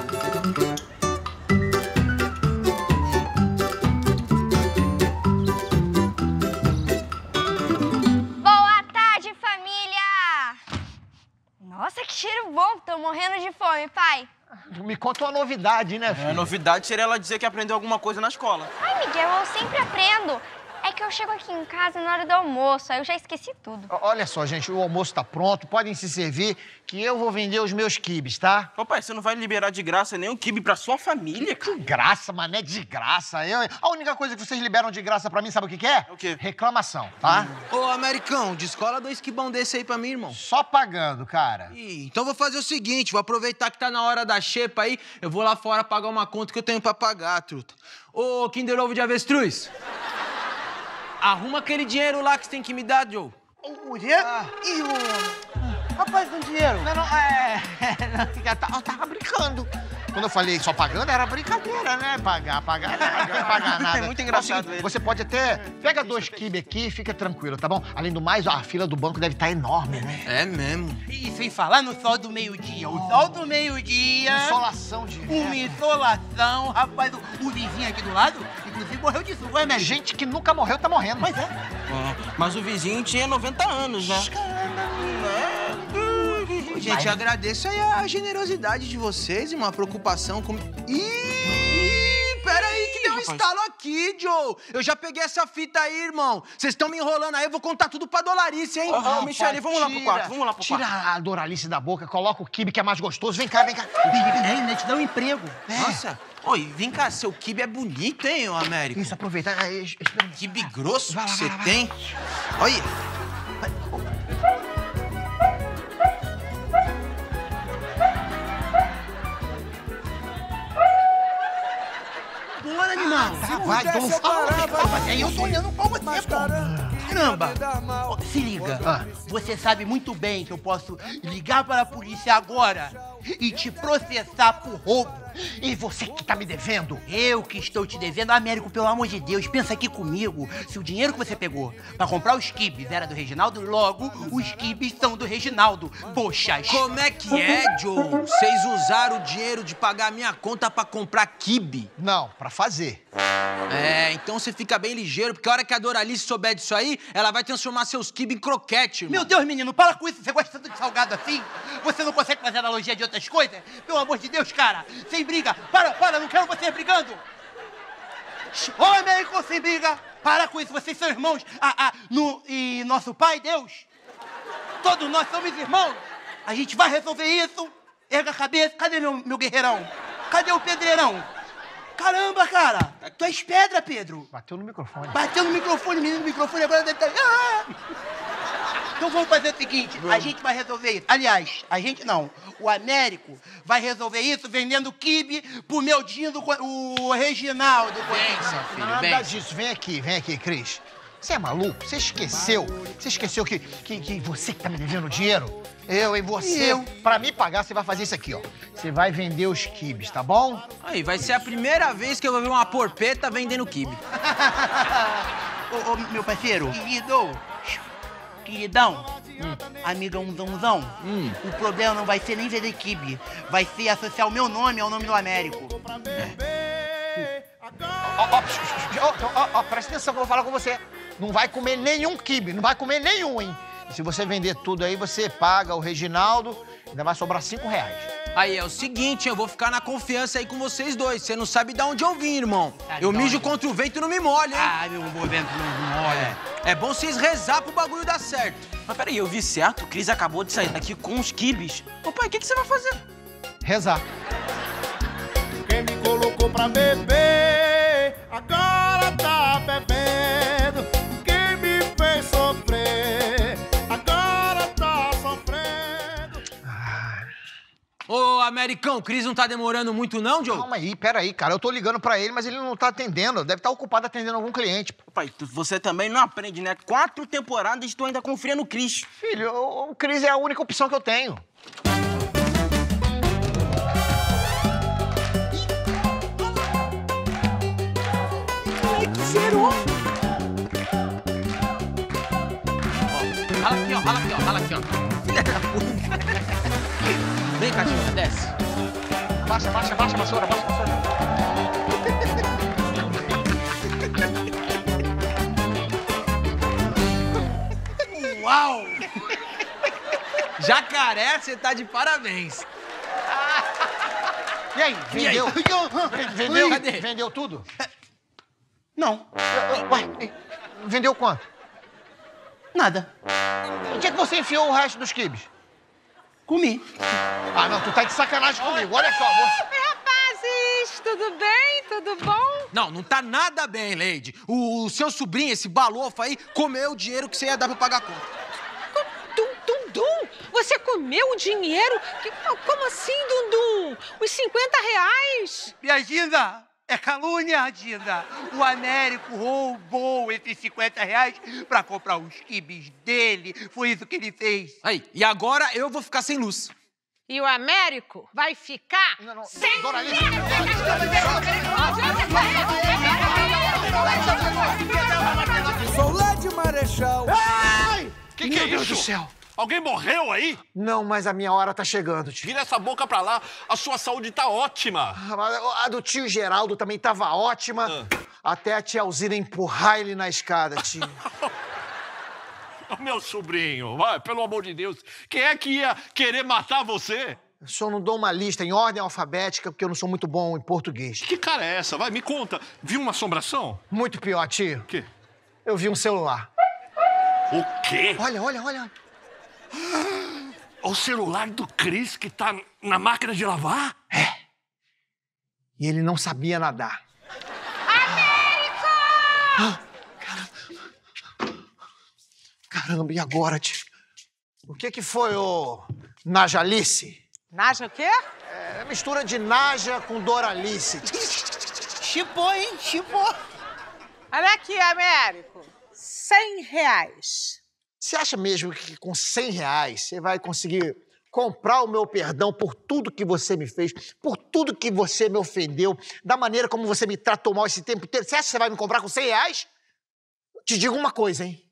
Boa tarde, família! Nossa, que cheiro bom! Tô morrendo de fome, pai. Me conta uma novidade, né, filho? A novidade seria ela dizer que aprendeu alguma coisa na escola. Ai, Miguel, eu sempre aprendo. É que eu chego aqui em casa na hora do almoço, aí eu já esqueci tudo. Olha só, gente, o almoço tá pronto, podem se servir, que eu vou vender os meus quibes, tá? Papai, você não vai liberar de graça nenhum quibe pra sua família, cara? De graça, mané, de graça. A única coisa que vocês liberam de graça pra mim, sabe o que é? O quê? Reclamação, tá? Ô, Americão, descola 2 quibão desse aí pra mim, irmão. Só pagando, cara. Então vou fazer o seguinte, vou aproveitar que tá na hora da xepa aí, eu vou lá fora pagar uma conta que eu tenho pra pagar, truta. Ô, Kinder Ovo de avestruz. Arruma aquele dinheiro lá que você tem que me dar, Joe. O dinheiro? Ih, rapaz, o dinheiro. Eu tava brincando. Quando eu falei só pagando, era brincadeira, né? Pagar, não tem pagar nada. É muito engraçado ele. Você pode até... Pega 2 quibes aqui e fica tranquilo, tá bom? Além do mais, a fila do banco deve estar enorme, né? É mesmo. E sem falar no sol do meio-dia. O sol do meio-dia... Insolação de Uma insolação. Rapaz, o vizinho aqui do lado, inclusive, morreu de suco, é mesmo? Gente que nunca morreu, tá morrendo. Pois é. Mas o vizinho tinha 90 anos, né? Gente, agradeço aí a generosidade de vocês e uma preocupação com... Ih, peraí que deu um estalo aqui, Joe. Eu já peguei essa fita aí, irmão. Vocês estão me enrolando aí, eu vou contar tudo pra Doralice, hein? Ô, Michele, vamos lá pro quarto, Tira a Doralice da boca, coloca o quibe que é mais gostoso. Vem cá, vem cá. Ainda te dá um emprego. Nossa. Oi, vem cá, seu quibe é bonito, hein, ô Américo? Isso, aproveita. Quibe grosso que você tem. Olha. Bora, animal. Vai, então fala. Aí eu tô olhando pra você, pô. Caramba. Ó, se liga. Você sabe muito bem que eu posso ligar para a polícia agora e te processar por roubo. E você que tá me devendo? Eu que estou te devendo. Américo, pelo amor de Deus, pensa aqui comigo. Se o dinheiro que você pegou pra comprar os quibes era do Reginaldo, logo os quibes são do Reginaldo. Poxas. Como é que é, Joe? Vocês usaram o dinheiro de pagar a minha conta pra comprar quibe? Não, pra fazer. É, então você fica bem ligeiro, porque a hora que a Doralice souber disso aí, ela vai transformar seus quibes em croquete, irmão. Meu Deus, menino, para com isso. Você gosta tanto de salgado assim? Você não consegue fazer analogia de outras coisas? Pelo amor de Deus, cara. Sem briga. Para, não quero vocês brigando. Ô, Américo, sem briga. Para com isso, vocês são irmãos. E nosso pai, Deus. Todos nós somos irmãos. A gente vai resolver isso. Erga a cabeça. Cadê meu guerreirão? Cadê o pedreirão? Caramba, cara. Tu és pedra, Pedro. Bateu no microfone. Bateu no microfone, menino do microfone, agora deve estar... Então vamos fazer o seguinte, a gente vai resolver isso. Aliás, a gente não. O Américo vai resolver isso vendendo quibe pro meu Dindo, o Reginaldo. Benção, filho, Nada disso. Vem aqui, Cris. Você é maluco? Você esqueceu? Você esqueceu que você que tá me devendo dinheiro? Eu, hein? Você, pra me pagar, você vai fazer isso aqui, ó. Você vai vender os quibes, tá bom? Aí, vai ser a primeira vez que eu vou ver uma porpeta vendendo quibe. Ô, meu parceiro, queridão, amigãozão, o problema não vai ser nem vender quibe, vai ser associar o meu nome ao nome do Américo. Presta atenção que eu vou falar com você. Não vai comer nenhum quibe, não vai comer nenhum, hein? Se você vender tudo aí, você paga o Reginaldo, ainda vai sobrar R$5. Aí, é o seguinte, eu vou ficar na confiança aí com vocês dois. Você não sabe de onde eu vim, irmão. Eu mijo contra o vento e não me molho, hein? Meu vento não me molha. É bom vocês rezar pro bagulho dar certo. Mas peraí, eu vi certo? O Cris acabou de sair daqui com os quibes. Ô pai, o que você vai fazer? Rezar. Quem me colocou pra beber, agora tá bebendo. Quem me fez sofrer, agora tá sofrendo. Ô, Americão, o Cris não tá demorando muito não, Joe? Calma aí, peraí, cara. Eu tô ligando pra ele, mas ele não tá atendendo. Deve estar ocupado atendendo algum cliente. Pai, você também não aprende, né? 4 temporadas e tu ainda confia no Cris. Filho, o Cris é a única opção que eu tenho. Zerou. Rala aqui, ó. Filha da puta. Vem, Catinha, desce. Baixa, vassoura, baixa, vassoura. Uau! Jacaré, você tá de parabéns. E aí, vendeu? Vendeu? Cadê? Vendeu tudo? Não. Ué, vendeu quanto? Nada. Onde é que você enfiou o resto dos quibes? Comi. Ah, não, tu tá de sacanagem comigo. Olha só, Rapazes, tudo bem? Tudo bom? Não, não tá nada bem, Lady. O seu sobrinho, esse balofo aí, comeu o dinheiro que você ia dar pra pagar a conta. Dundum, você comeu o dinheiro? Como assim, Dundum? Os 50 reais? Minha Dinda, é calúnia, Dinda. O Américo roubou esses 50 reais pra comprar os quibes dele. Foi isso que ele fez. Aí, e agora eu vou ficar sem luz. E o Américo vai ficar sem... Sou lá de Marechal. Ai! Que Meu é Deus isso? do céu. Alguém morreu aí? Não, mas a minha hora tá chegando, tio. Vira essa boca pra lá, a sua saúde tá ótima. A do tio Geraldo também tava ótima. Até a tia Alzira empurrar ele na escada, tio. Meu sobrinho, vai, pelo amor de Deus. Quem é que ia querer matar você? Eu só não dou uma lista em ordem alfabética porque eu não sou muito bom em português. Que cara é essa? Vai, me conta. Viu uma assombração? Muito pior, tio. O quê? Eu vi um celular. O quê? Olha. O celular do Cris que tá na máquina de lavar? É. E ele não sabia nadar. Américo! Caramba, e agora, tio? O que foi, ô Najalice? Naja o quê? É mistura de Naja com Doralice. Chipou, hein? Chipou. Olha aqui, Américo. 100 reais. Você acha mesmo que com 100 reais você vai conseguir comprar o meu perdão por tudo que você me fez, por tudo que você me ofendeu, da maneira como você me tratou mal esse tempo inteiro? Você acha que você vai me comprar com 100 reais? Te digo uma coisa, hein?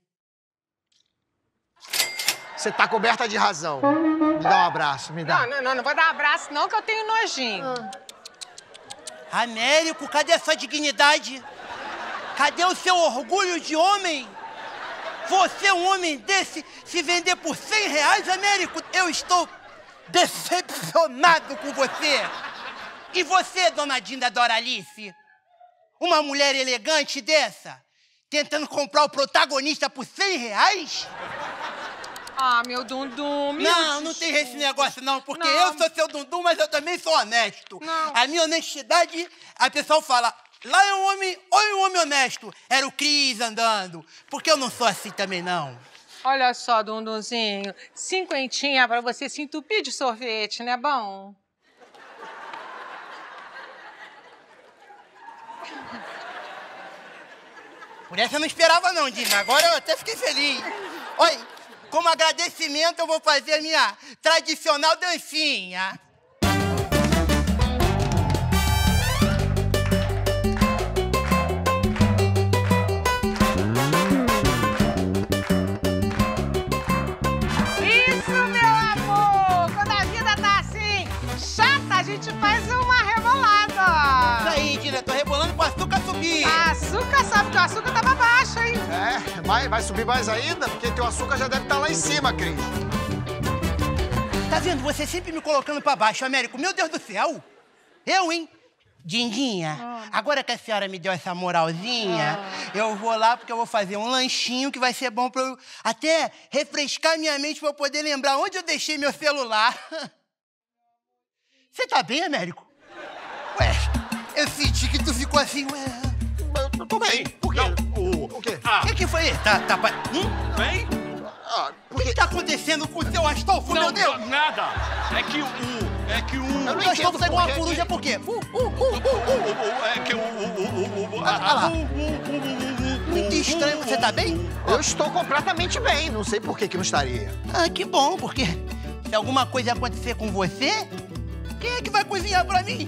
Você tá coberta de razão. Me dá um abraço, me dá. Não vou dar um abraço não, que eu tenho nojinho. Américo, cadê a sua dignidade? Cadê o seu orgulho de homem? Você, um homem desse, se vender por 100 reais, Américo, eu estou decepcionado com você. E você, dona Dinda Doralice? Uma mulher elegante dessa, tentando comprar o protagonista por 100 reais? Ah, meu Dundum, Não tem esse negócio não, porque eu sou seu Dundum, mas eu também sou honesto. Não. A minha honestidade, a pessoa fala, lá é um homem, olha um homem honesto. Era o Cris andando, porque eu não sou assim também não. Olha só, Dundunzinho, 50 pra você se entupir de sorvete, não é bom? Por essa eu não esperava não, Dina. Agora eu até fiquei feliz. Olha, como agradecimento eu vou fazer a minha tradicional dancinha. Isso, meu amor! Quando a vida tá assim, chata, a gente faz uma rebolada. Isso aí, Dina, tô rebolando pro açúcar subir. Açúcar, sabe que o açúcar tava baixo, hein? É, vai subir mais ainda, porque teu açúcar já deve estar lá em cima, Cris. Tá vendo? Você sempre me colocando pra baixo, Américo. Meu Deus do céu! Eu, hein? Dindinha, agora que a senhora me deu essa moralzinha, eu vou lá porque eu vou fazer um lanchinho que vai ser bom pra eu até refrescar minha mente pra eu poder lembrar onde eu deixei meu celular. Você tá bem, Américo? Ué, eu senti que tu ficou assim, ué. Eu tô bem. Por quê? O quê? O que foi? Vem? O que tá acontecendo com o seu Astolfo, meu Deus? Nada. É que o... Eu não Astolfo tá igual uma coruja por quê? É que Muito estranho, você tá bem? Eu estou completamente bem, não sei por que não estaria. Ah, que bom, porque se alguma coisa acontecer com você, quem é que vai cozinhar pra mim?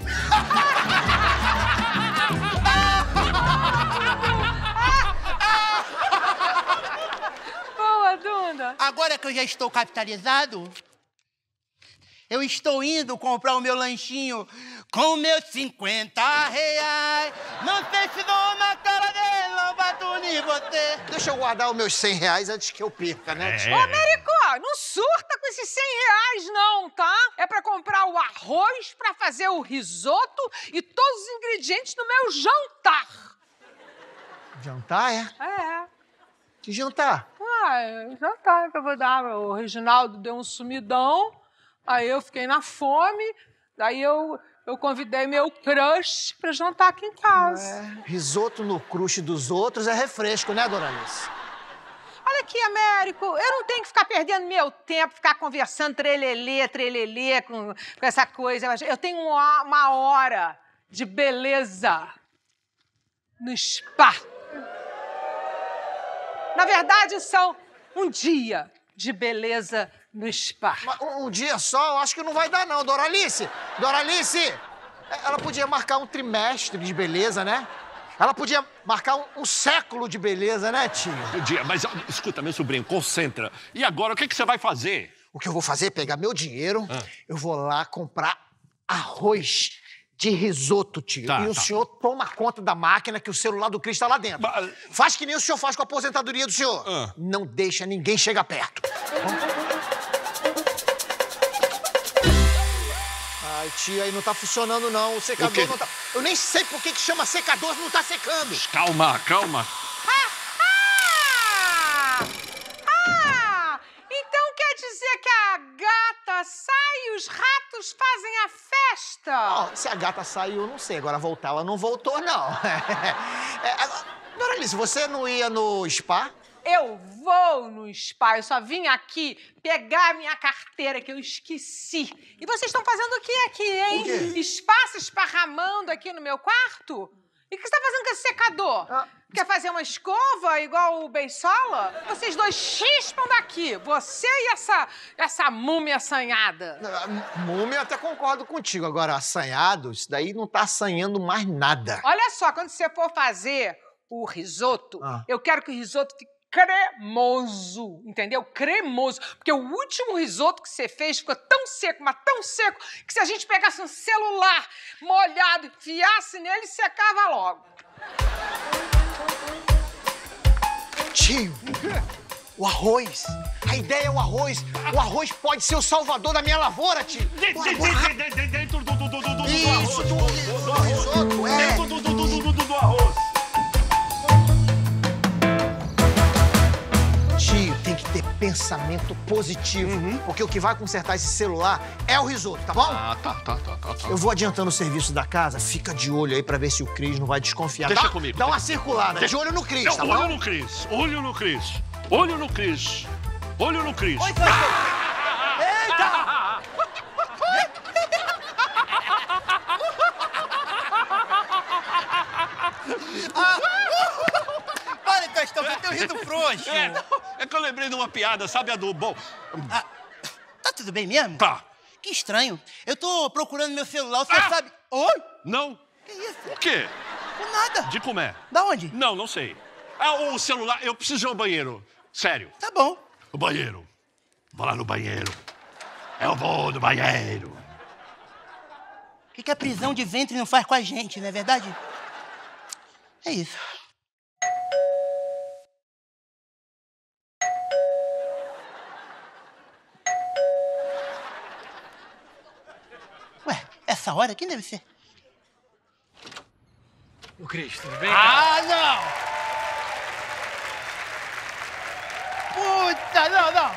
Boa, Dunda. Agora que eu já estou capitalizado, eu estou indo comprar o meu lanchinho com meus 50 reais. Não sei se dou na cara dele, não bato em você. Deixa eu guardar os meus 100 reais antes que eu perca, né? Ô, Américo, Ó, não surta com esses 100 reais, não, tá? É pra comprar o arroz, pra fazer o risoto e todos os ingredientes do meu jantar. Jantar, é? É. Que jantar? Ah, é jantar que eu vou dar. O Reginaldo deu um sumidão, aí eu fiquei na fome, daí eu convidei meu crush pra jantar aqui em casa. Risoto no crush dos outros é refresco, né, Doralice? Olha aqui, Américo, eu não tenho que ficar perdendo meu tempo, ficar conversando trelelê com essa coisa. Eu tenho uma hora de beleza no spa. Na verdade, são um dia de beleza no spa. Mas um dia só, eu acho que não vai dar, não. Doralice! Doralice! Ela podia marcar um trimestre de beleza, né? Ela podia marcar um século de beleza, né, tio? Podia, mas escuta, meu sobrinho, concentra. E agora, o que você vai fazer? O que eu vou fazer é pegar meu dinheiro, eu vou lá comprar arroz de risoto, tio. E o senhor toma conta da máquina que o celular do Cris tá lá dentro. Faz que nem o senhor faz com a aposentadoria do senhor. Não deixa ninguém chegar perto. Ai, tia, aí não tá funcionando, não. O secador não tá... Eu nem sei por que chama secador se não tá secando. Calma, calma. Então quer dizer que a gata sai e os ratos fazem a festa? Oh, se a gata saiu, eu não sei. Agora voltar, ela não voltou, não. Doralice, você não ia no spa? Eu vou no spa, eu só vim aqui pegar a minha carteira que eu esqueci. E vocês estão fazendo o que aqui, hein? O quê? Spa se esparramando aqui no meu quarto? E o que você tá fazendo com esse secador? Quer fazer uma escova igual o Beisola? Vocês dois chispam daqui, você e essa múmia assanhada. Múmia, eu até concordo contigo. Agora, assanhado, isso daí não tá assanhando mais nada. Olha só, quando você for fazer o risoto, eu quero que o risoto fique cremoso, entendeu? Cremoso. Porque o último risoto que você fez ficou tão seco, mas tão seco, que se a gente pegasse um celular molhado, enfiasse nele, secava logo. Tio, o arroz. A ideia é o arroz. O arroz pode ser o salvador da minha lavoura, tio. Dentro do arroz. Isso, do risoto, é. Dentro do arroz. Tio, tem que ter pensamento positivo, porque o que vai consertar esse celular é o risoto, tá bom? Tá. Eu vou adiantando o serviço da casa, fica de olho aí pra ver se o Cris não vai desconfiar. Deixa comigo. Dá uma circulada, de olho no Cris, tá bom? Olho no Cris, olho no Cris, olho no Cris, olho no Cris. Eita! Para, Castão, você tem um riso frouxo. É que eu lembrei de uma piada, sabe a do bom? Tá tudo bem mesmo? Tá. Que estranho. Eu tô procurando meu celular, você sabe... Oi? Não. Que isso? O quê? Nada. De comer. Da onde? Não sei. O celular, eu preciso ir ao banheiro. Sério. Tá bom. O banheiro. Vou lá no banheiro. Eu vou no banheiro. O que a prisão de ventre não faz com a gente, não é verdade? É isso. Ué, essa hora quem deve ser? Ô, Cris, tudo bem? Não! Puta, não!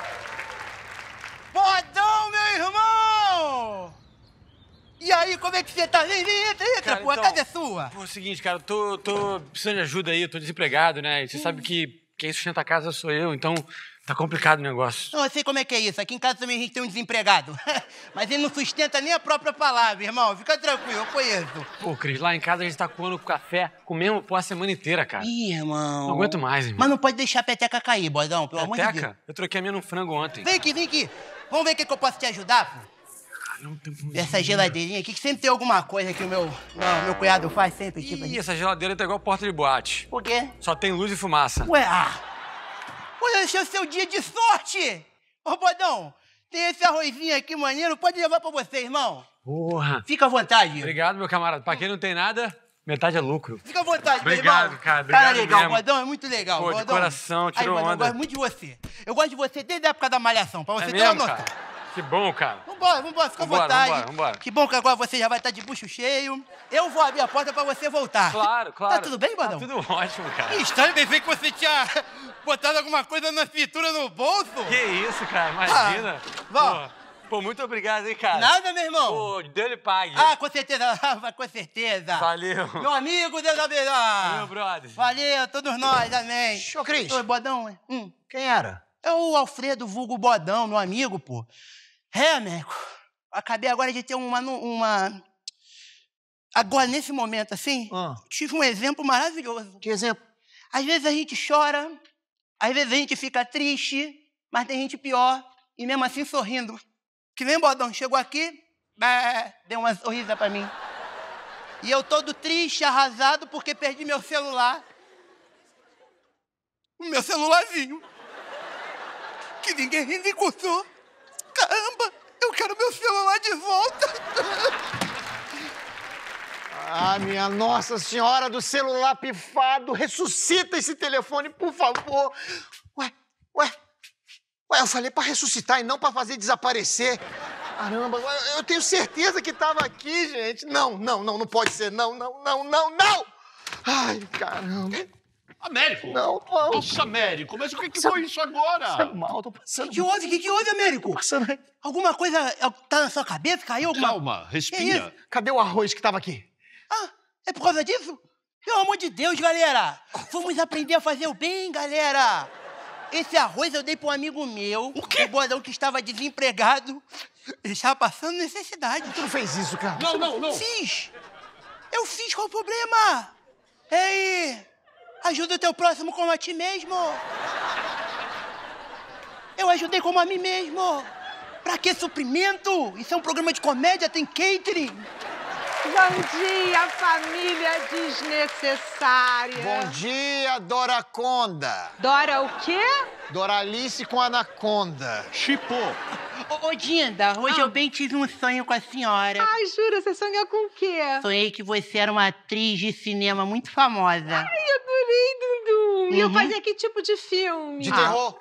Bodão, meu irmão! E aí, como é que você tá? Vem, entra, Cara, pô, a então, casa é sua. Pô, é o seguinte, cara, eu tô precisando de ajuda aí, eu tô desempregado, né? E você sabe que quem sustenta a casa sou eu, então tá complicado o negócio. Não, eu sei como é que é isso. Aqui em casa também a gente tem um desempregado. Mas ele não sustenta nem a própria palavra, irmão. Fica tranquilo, eu conheço. Pô, Cris, lá em casa a gente tá coando café, comemos a semana inteira, cara. Ih, irmão. Não aguento mais, irmão. Mas não pode deixar a peteca cair, bodão, pelo amor de Deus. Peteca? Eu troquei a minha no frango ontem. Vem aqui. Vamos ver o que eu posso te ajudar, pô. Essa geladeirinha aqui, que sempre tem alguma coisa que o meu cunhado faz sempre. Tipo, Ih, essa geladeira tá igual porta de boate. Por quê? Só tem luz e fumaça. Ué, Olha, esse é o seu dia de sorte! Ô, bodão, tem esse arrozinho aqui maneiro, pode levar pra você, irmão. Porra. Fica à vontade. Obrigado, meu camarada. Pra quem não tem nada, Metade é lucro. Fica à vontade, Obrigado, meu irmão. cara. Obrigado Cara legal, mesmo. Bodão, é muito legal. Pô, de Bodão. coração, tirou Aí, mano, onda. eu gosto muito de você. Eu gosto de você desde a época da Malhação, pra você ter mesmo, uma noção. cara? Que bom, cara. Vambora, fica à vontade. Vambora. Que bom que agora você já vai estar de bucho cheio. Eu vou abrir a porta pra você voltar. Claro. Tá tudo bem, Bodão? Tá tudo ótimo, cara. Que estranho, pensei que você tinha botado alguma coisa na cintura no bolso. Que isso, cara, imagina. Vamos. Pô, muito obrigado, hein, cara. Nada, meu irmão. Pô, Deus lhe pague. Ah, com certeza, com certeza. Valeu. Meu amigo, Deus abençoe. Valeu, brother. Valeu, todos nós, amém. Ô, Cris. Oi, Bodão. Quem era? É o Alfredo Vulgo Bodão, meu amigo, pô. É, Américo. Acabei agora de ter uma... Agora, nesse momento, assim, tive um exemplo maravilhoso. Que exemplo? Às vezes a gente chora, às vezes a gente fica triste, mas tem gente pior, e mesmo assim sorrindo. Que nem Bodão, chegou aqui, deu uma sorrisa pra mim. E eu todo triste, arrasado, porque perdi meu celular. O meu celularzinho. Que ninguém recusou. Caramba, eu quero meu celular de volta. Ah, minha Nossa Senhora do celular pifado, ressuscita esse telefone, por favor. Ué, eu falei pra ressuscitar e não pra fazer desaparecer. Caramba, eu tenho certeza que tava aqui, gente. Não pode ser, não. Ai, caramba. Américo! Não. Nossa, Américo, mas o que foi isso agora? Isso é mal, tô passando. O que houve, Américo? Passando aí. Alguma coisa tá na sua cabeça? Caiu alguma... Calma, respira. Cadê o arroz que tava aqui? Ah, é por causa disso? Pelo amor de Deus, galera! Vamos aprender a fazer o bem, galera! Esse arroz eu dei pra um amigo meu. O quê? O Bodão que estava desempregado. Ele estava passando necessidade. Tu não fez isso, cara? Não. Fiz! Eu fiz, qual o problema? Ei! Ajuda o teu próximo como a ti mesmo. Eu ajudei como a mim mesmo. Pra que suprimento? Isso é um programa de comédia, tem catering. Bom dia, família desnecessária. Bom dia, Doraconda. Dora o quê? Doralice com Anaconda. Chipô. Ô, Dinda, hoje eu bem tive um sonho com a senhora. Ai, jura? Você sonhou com o quê? Sonhei que você era uma atriz de cinema muito famosa. Ai, adorei, Dudu. E eu fazia que tipo de filme? De terror.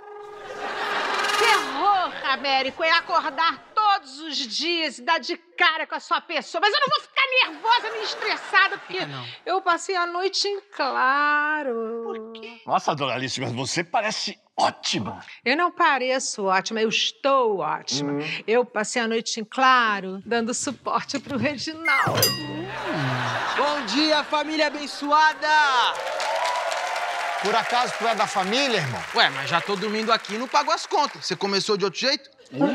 Terror, Américo, é acordar todos os dias e dar de cara com a sua pessoa. Mas eu não vou ficar nervosa nem estressada, porque eu passei a noite em claro. Por quê? Nossa, Doralice, mas você parece ótima. Eu não pareço ótima, eu estou ótima. Eu passei a noite em claro, dando suporte pro Reginaldo. Bom dia, família abençoada! Por acaso tu é da família, irmão? Ué, mas já tô dormindo aqui e não pago as contas. Você começou de outro jeito?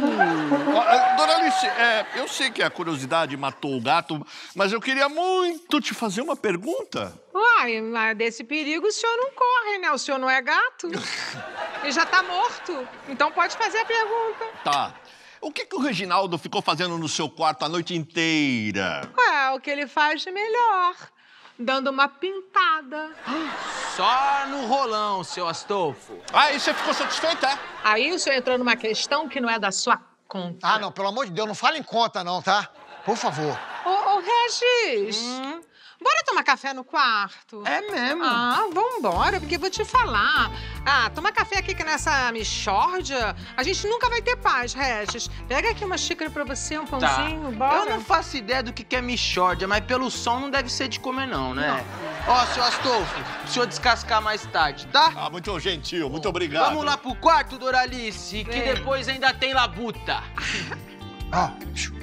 Doralice, eu sei que a curiosidade matou o gato, mas eu queria muito te fazer uma pergunta. Uai, mas desse perigo o senhor não corre, né? O senhor não é gato. Ele já tá morto. Então pode fazer a pergunta. Tá. O que o Reginaldo ficou fazendo no seu quarto a noite inteira? Ué, o que ele faz de melhor. Dando uma pintada. Só no rolão, seu Astolfo. Ah, e você ficou satisfeita, é? Aí o senhor entrou numa questão que não é da sua conta. Ah, não, pelo amor de Deus, não fala em conta não, tá? Por favor. Ô, Regis, bora tomar café no quarto? É mesmo? Ah, vambora, porque eu vou te falar. Ah, tomar café aqui que nessa mixórdia, a gente nunca vai ter paz, Regis. Pega aqui uma xícara pra você, um pãozinho, bora. Eu não faço ideia do que é mixórdia, mas pelo som não deve ser de comer não, né? Ó, seu Astolfo, o senhor descascar mais tarde, tá? Ah, muito gentil, muito obrigado. Vamos lá pro quarto, Doralice, que depois ainda tem labuta. Ó,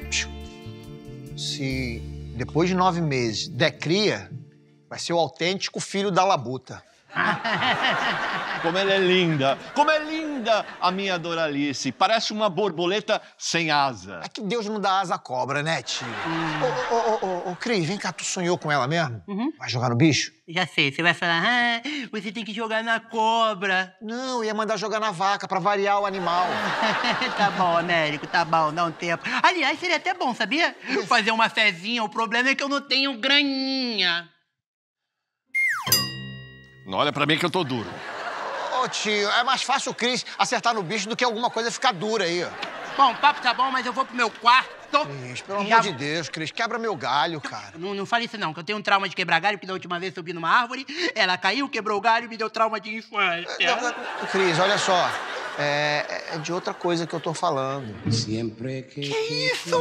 se depois de 9 meses der cria, vai ser o autêntico filho da labuta. Como ela é linda! Como é linda a minha Doralice! Parece uma borboleta sem asa. É que Deus não dá asa à cobra, né, tio? Ô, Cris, vem cá, tu sonhou com ela mesmo? Vai jogar no bicho? Já sei, você vai falar, você tem que jogar na cobra. Não, ia mandar jogar na vaca, pra variar o animal. Tá bom, Américo, tá bom, dá um tempo. Aliás, seria até bom, sabia? Fazer uma fezinha, o problema é que eu não tenho graninha. Não olha pra mim que eu tô duro. Ô, tio, é mais fácil o Cris acertar no bicho do que alguma coisa ficar dura aí, ó. Bom, o papo tá bom, mas eu vou pro meu quarto. Cris, pelo amor de Deus, Cris, quebra meu galho, cara. Não fale isso não, que eu tenho um trauma de quebrar galho, porque da última vez eu subi numa árvore, ela caiu, quebrou o galho e me deu trauma de infância. Cris, olha só, é de outra coisa que eu tô falando. Que isso?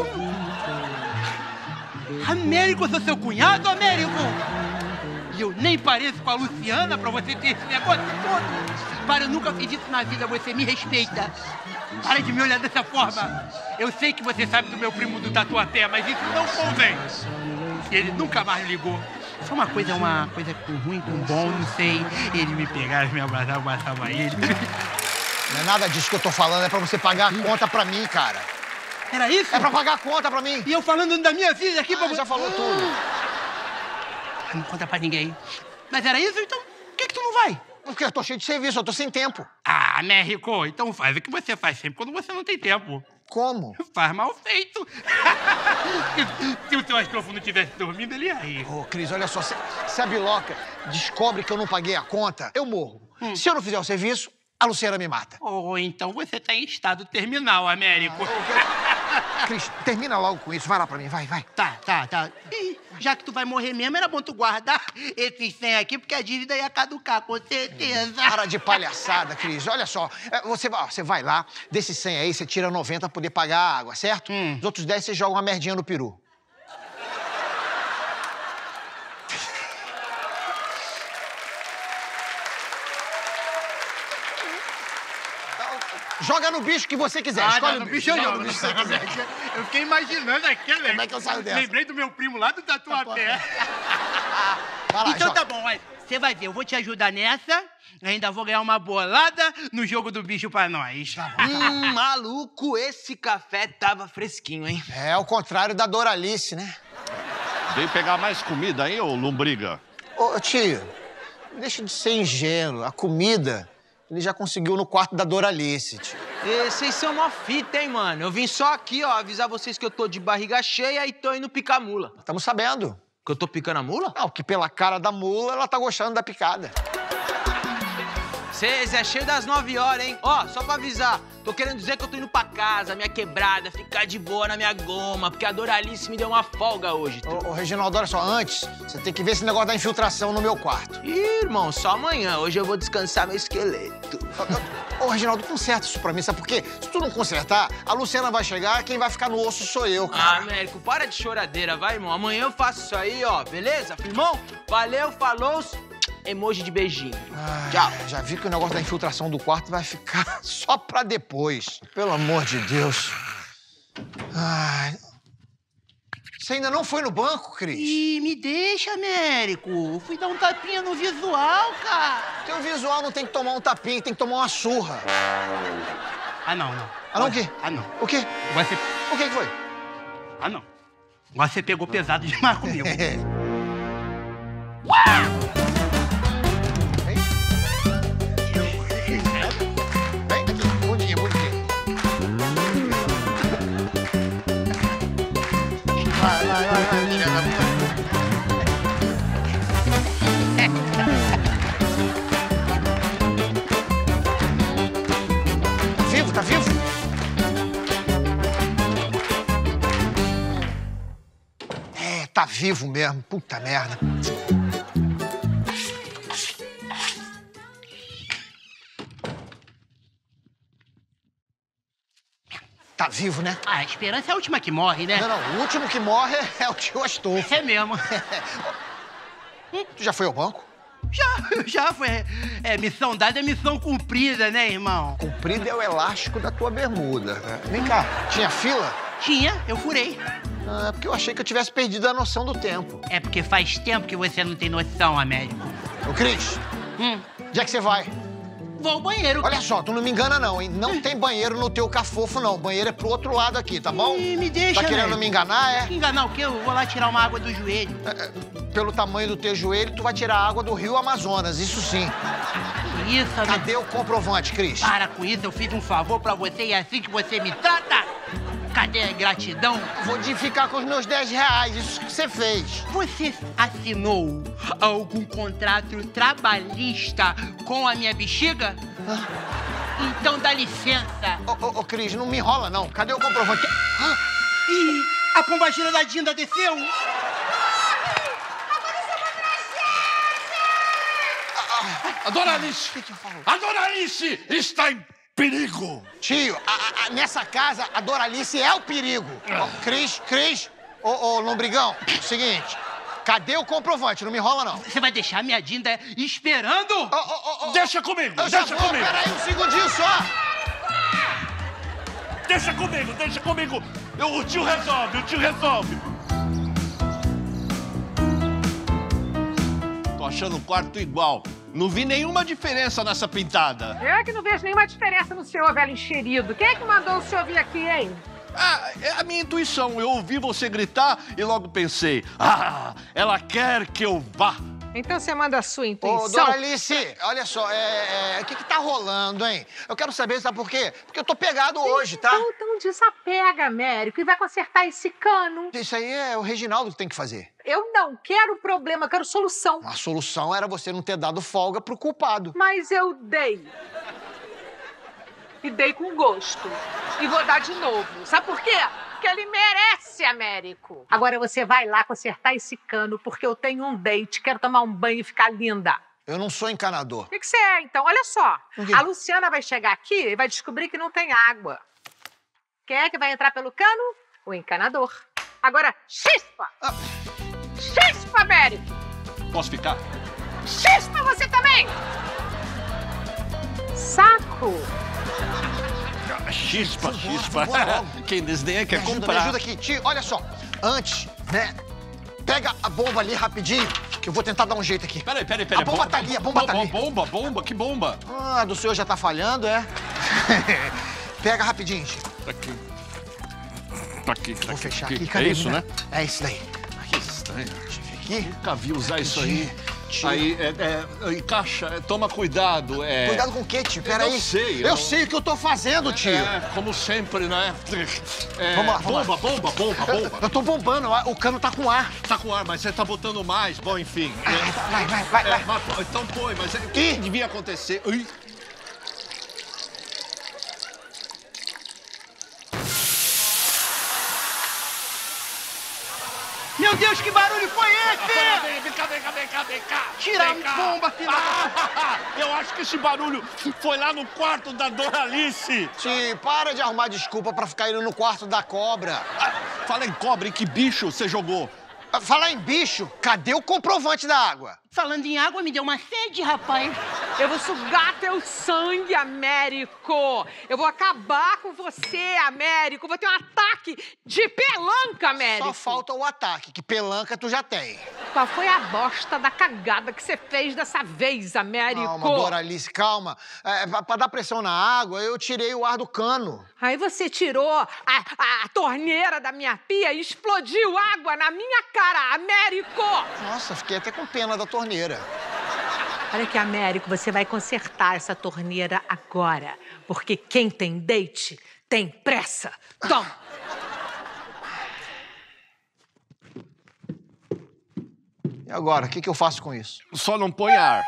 Américo, eu sou seu cunhado, Américo! E eu nem pareço com a Luciana pra você ter esse negócio todo. Para, eu nunca fiz isso na vida, você me respeita. Para de me olhar dessa forma. Eu sei que você sabe do meu primo do Tatuapé, mas isso não convém. Ele nunca mais ligou. Só uma coisa com ruim, com bom, não sei. Ele me pegava, me abraçava, eu abraçava ele. Não é nada disso que eu tô falando, é pra você pagar a conta pra mim, cara. Era isso? É pra pagar a conta pra mim. E eu falando da minha vida aqui pra você. Já falou tudo. Não conta pra ninguém. Mas era isso, então por que tu não vai? Porque eu tô cheio de serviço, eu tô sem tempo. Ah, Américo, então faz o que você faz sempre quando você não tem tempo. Como? Faz mal feito. Se o seu astrofo não tivesse dormindo, ele ia rir. Ô, Cris, olha só, se a Biloca descobre que eu não paguei a conta, eu morro. Se eu não fizer o serviço, a Luciana me mata. Ou então você tá em estado terminal, Américo. Cris, termina logo com isso. Vai lá pra mim, vai. Tá. E já que tu vai morrer mesmo, era bom tu guardar esses 100 aqui, porque a dívida ia caducar, com certeza. Para de palhaçada, Cris. Olha só, você vai lá, desses 100 aí, você tira 90 pra poder pagar a água, certo? Os outros 10 você joga uma merdinha no peru. Joga no bicho que você quiser. Escolhe no bicho eu jogo. No bicho que você quiser. Eu fiquei imaginando aqui, velho. Como é que eu saio dessa? Lembrei do meu primo lá do Tatuapé. Vai lá, então joga. tá bom, olha. Você vai ver, eu vou te ajudar nessa. Ainda vou ganhar uma bolada no jogo do bicho pra nós. Maluco, esse café tava fresquinho, hein? É o contrário da Doralice, né? Veio pegar mais comida aí, ô lombriga? Ô, tio, deixa de ser ingênuo. A comida ele já conseguiu no quarto da Doralice, tio. Vocês são mó fita, hein, mano? Eu vim só aqui, ó, avisar vocês que eu tô de barriga cheia e tô indo picar mula. Estamos sabendo. Que eu tô picando a mula? Não, que pela cara da mula, ela tá gostando da picada. Vocês é cheio das 9 horas, hein? Ó, só pra avisar, tô querendo dizer que eu tô indo pra casa, minha quebrada, ficar de boa na minha goma, porque a Doralice me deu uma folga hoje. Ô, Reginaldo, olha só, antes, você tem que ver esse negócio da infiltração no meu quarto. Ih, irmão, só amanhã. Hoje eu vou descansar meu esqueleto. Ô, Reginaldo, conserta isso pra mim, sabe por quê? Se tu não consertar, a Luciana vai chegar, quem vai ficar no osso sou eu, cara. Ah, Américo, para de choradeira, vai, irmão. Amanhã eu faço isso aí, ó, beleza? Firmão? Valeu, falou, emoji de beijinho. Tchau. Já vi que o negócio da infiltração do quarto vai ficar só pra depois. Pelo amor de Deus. Ai. Você ainda não foi no banco, Cris? Ih, me deixa, Américo. Fui dar um tapinha no visual, cara. Teu visual não tem que tomar um tapinha, tem que tomar uma surra. Ah, não. Ah, não o quê? Ah, não. O quê? Você... O que foi? Ah, não. Agora você pegou pesado demais comigo. Tá vivo? É, tá vivo mesmo. Puta merda. Tá vivo, né? Ah, a esperança é a última que morre, né? Não, o último que morre é o tio Astolfo. É mesmo. Tu já foi ao banco? Já foi. Missão dada é missão cumprida, né, irmão? Cumprida é o elástico da tua bermuda. Vem cá, tinha fila? Tinha, eu furei. Ah, porque eu achei que eu tivesse perdido a noção do tempo. É porque faz tempo que você não tem noção, Américo. Ô, Cris, onde é que você vai? Vou ao banheiro. Olha só, tu não me engana não, hein? Não tem banheiro no teu cafofo, não. O banheiro é pro outro lado aqui, tá bom? Me deixa, Tá querendo me enganar, é? Enganar o quê? Eu vou lá tirar uma água do joelho. Pelo tamanho do teu joelho, tu vai tirar água do rio Amazonas, isso sim. Isso, Cadê o comprovante, Cris? Para com isso, eu fiz um favor pra você e é assim que você me trata? Cadê a gratidão? Vou de ficar com os meus 10 reais, isso que você fez. Você assinou algum contrato trabalhista com a minha bexiga? Então dá licença. Ô, Cris, não me enrola, não. Cadê o comprovante? Ih, a pombagira da Dinda desceu. A Doralice! A Doralice está em perigo! Tio, nessa casa, a Doralice é o perigo. Cris, ô Lombrigão, seguinte, cadê o comprovante? Não me enrola, não. Você vai deixar a minha Dinda esperando? Deixa comigo, deixa comigo. Peraí um segundinho só. Deixa comigo. O tio resolve. Tô achando o quarto igual. Não vi nenhuma diferença nessa pintada. Eu é que não vejo nenhuma diferença no senhor, velho enxerido. Quem é que mandou o senhor vir aqui, hein? É a minha intuição. Eu ouvi você gritar e logo pensei, ela quer que eu vá. Então você manda a sua intuição. Ô, Doralice, olha só, o que tá rolando, hein? Eu quero saber, sabe por quê? Porque eu tô pegado hoje, tá? Então desapega, Américo, e vai consertar esse cano. Isso aí é o Reginaldo que tem que fazer. Eu não quero problema, eu quero solução. A solução era você não ter dado folga pro culpado. Mas eu dei. E dei com gosto. E vou dar de novo. Sabe por quê? Porque ele merece, Américo. Agora você vai lá consertar esse cano, porque eu tenho um date, quero tomar um banho e ficar linda. Eu não sou encanador. O que você é, então? Olha só, a Luciana vai chegar aqui e vai descobrir que não tem água. Quem é que vai entrar pelo cano? O encanador. Agora, chispa! Chispa, Américo! Posso ficar? Chispa você também! Saco! Chispa. Quem desdenha quer comprar. Me ajuda aqui, tio. Olha só, antes, né? Pega a bomba ali rapidinho, que eu vou tentar dar um jeito aqui. Peraí. A bomba tá ali, a bomba tá ali. Bomba? Que bomba? Ah, do senhor já tá falhando, é? Pega rapidinho, tio. Tá aqui. Vou fechar aqui. aqui. Cadê, É isso, né? É isso daí. Que estranho. Aqui. Nunca vi usar isso aí. Aí, encaixa, toma cuidado, Cuidado com o quê, tio? Peraí. Eu sei. Eu sei o que eu tô fazendo, tio. Como sempre, né? Vamos lá. Bomba. Eu tô bombando, o cano tá com ar. Tá com ar, mas você tá botando mais. Bom, enfim. Vai. Então põe, mas o que devia acontecer? Meu Deus, que barulho foi esse? Vem cá. Tira a bomba, filha. Eu acho que esse barulho foi lá no quarto da Doralice. Tio, para de arrumar desculpa pra ficar indo no quarto da cobra. Fala em cobra, em que bicho você jogou? Falar em bicho, cadê o comprovante da água? Falando em água, me deu uma sede, rapaz. Eu vou sugar teu sangue, Américo. Eu vou acabar com você, Américo. Eu vou ter um ataque de pelanca, Américo. Só falta o ataque, que pelanca tu já tem. Qual foi a bosta da cagada que você fez dessa vez, Américo? Calma, Doralice, calma. Pra dar pressão na água, eu tirei o ar do cano. Aí você tirou a torneira da minha pia e explodiu água na minha cara, Américo! Nossa, fiquei até com pena da torneira. Olha aqui, Américo, você vai consertar essa torneira agora. Porque quem tem date tem pressa. Toma! E agora, o que eu faço com isso? Só não põe ar.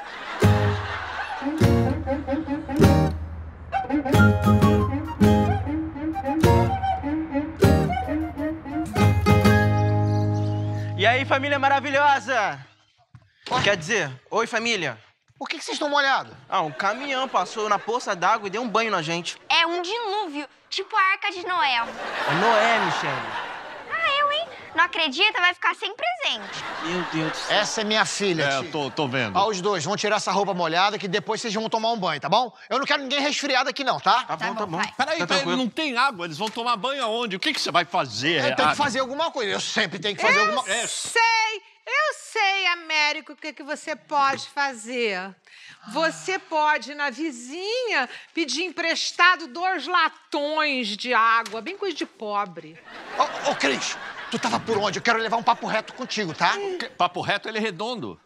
E aí, família maravilhosa? Quer dizer, oi, família. Por que vocês estão molhados? Um caminhão passou na poça d'água e deu um banho na gente. É um dilúvio, tipo a Arca de Noé. É Noé, Michele. Eu, hein? Não acredita? Vai ficar sem presente. Meu Deus do céu. Essa é minha filha, tio. Tô vendo. Os dois, vão tirar essa roupa molhada que depois vocês vão tomar um banho, tá bom? Eu não quero ninguém resfriado aqui não, tá? Tá bom. Peraí, não tem água, eles vão tomar banho aonde? O que você vai fazer? Eu tenho que fazer alguma coisa, eu sempre tenho que fazer alguma coisa. Eu sei, Américo, o que você pode fazer. Você pode ir na vizinha pedir emprestado 2 latões de água, bem coisa de pobre. Ô, Cris, tu tava por onde? Eu quero levar um papo reto contigo, tá? Papo reto, ele é redondo.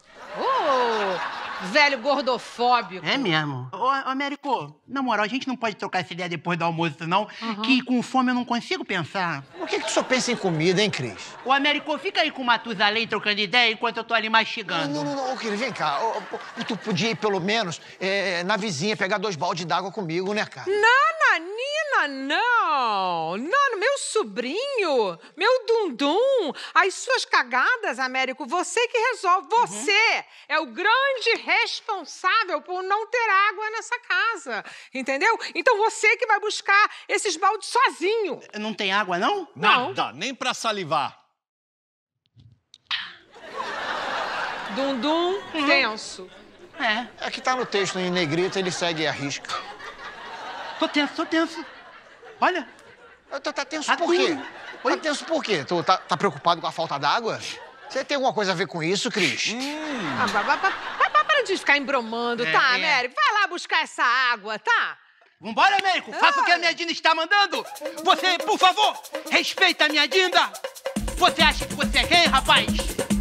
Velho gordofóbico. É mesmo. Ô, Américo, na moral, a gente não pode trocar essa ideia depois do almoço, não? Que com fome eu não consigo pensar. Por que tu só pensa em comida, hein, Cris? Ô, Américo, fica aí com o Matusalém trocando ideia enquanto eu tô ali mastigando. Não, Cris, vem cá. Tu podia ir, pelo menos, na vizinha pegar 2 baldes d'água comigo, né, cara? Nananina! Não, meu sobrinho, meu Dundum. As suas cagadas, Américo, você que resolve. Você é o grande responsável por não ter água nessa casa, entendeu? Então você que vai buscar esses baldes sozinho. Não tem água, não? Nada, nem pra salivar. Dundum tenso. É que tá no texto em negrito, ele segue a risca. Tô tenso. Olha. Tá tenso por quê? Tá tenso por quê? Tu tá preocupado com a falta d'água? Você tem alguma coisa a ver com isso, Cris? Para de ficar embromando, tá, Américo? Vai lá buscar essa água, tá? Vambora, Américo. Faça o que a minha Dinda está mandando. Você, por favor, respeita a minha Dinda. Você acha que você é quem, rapaz?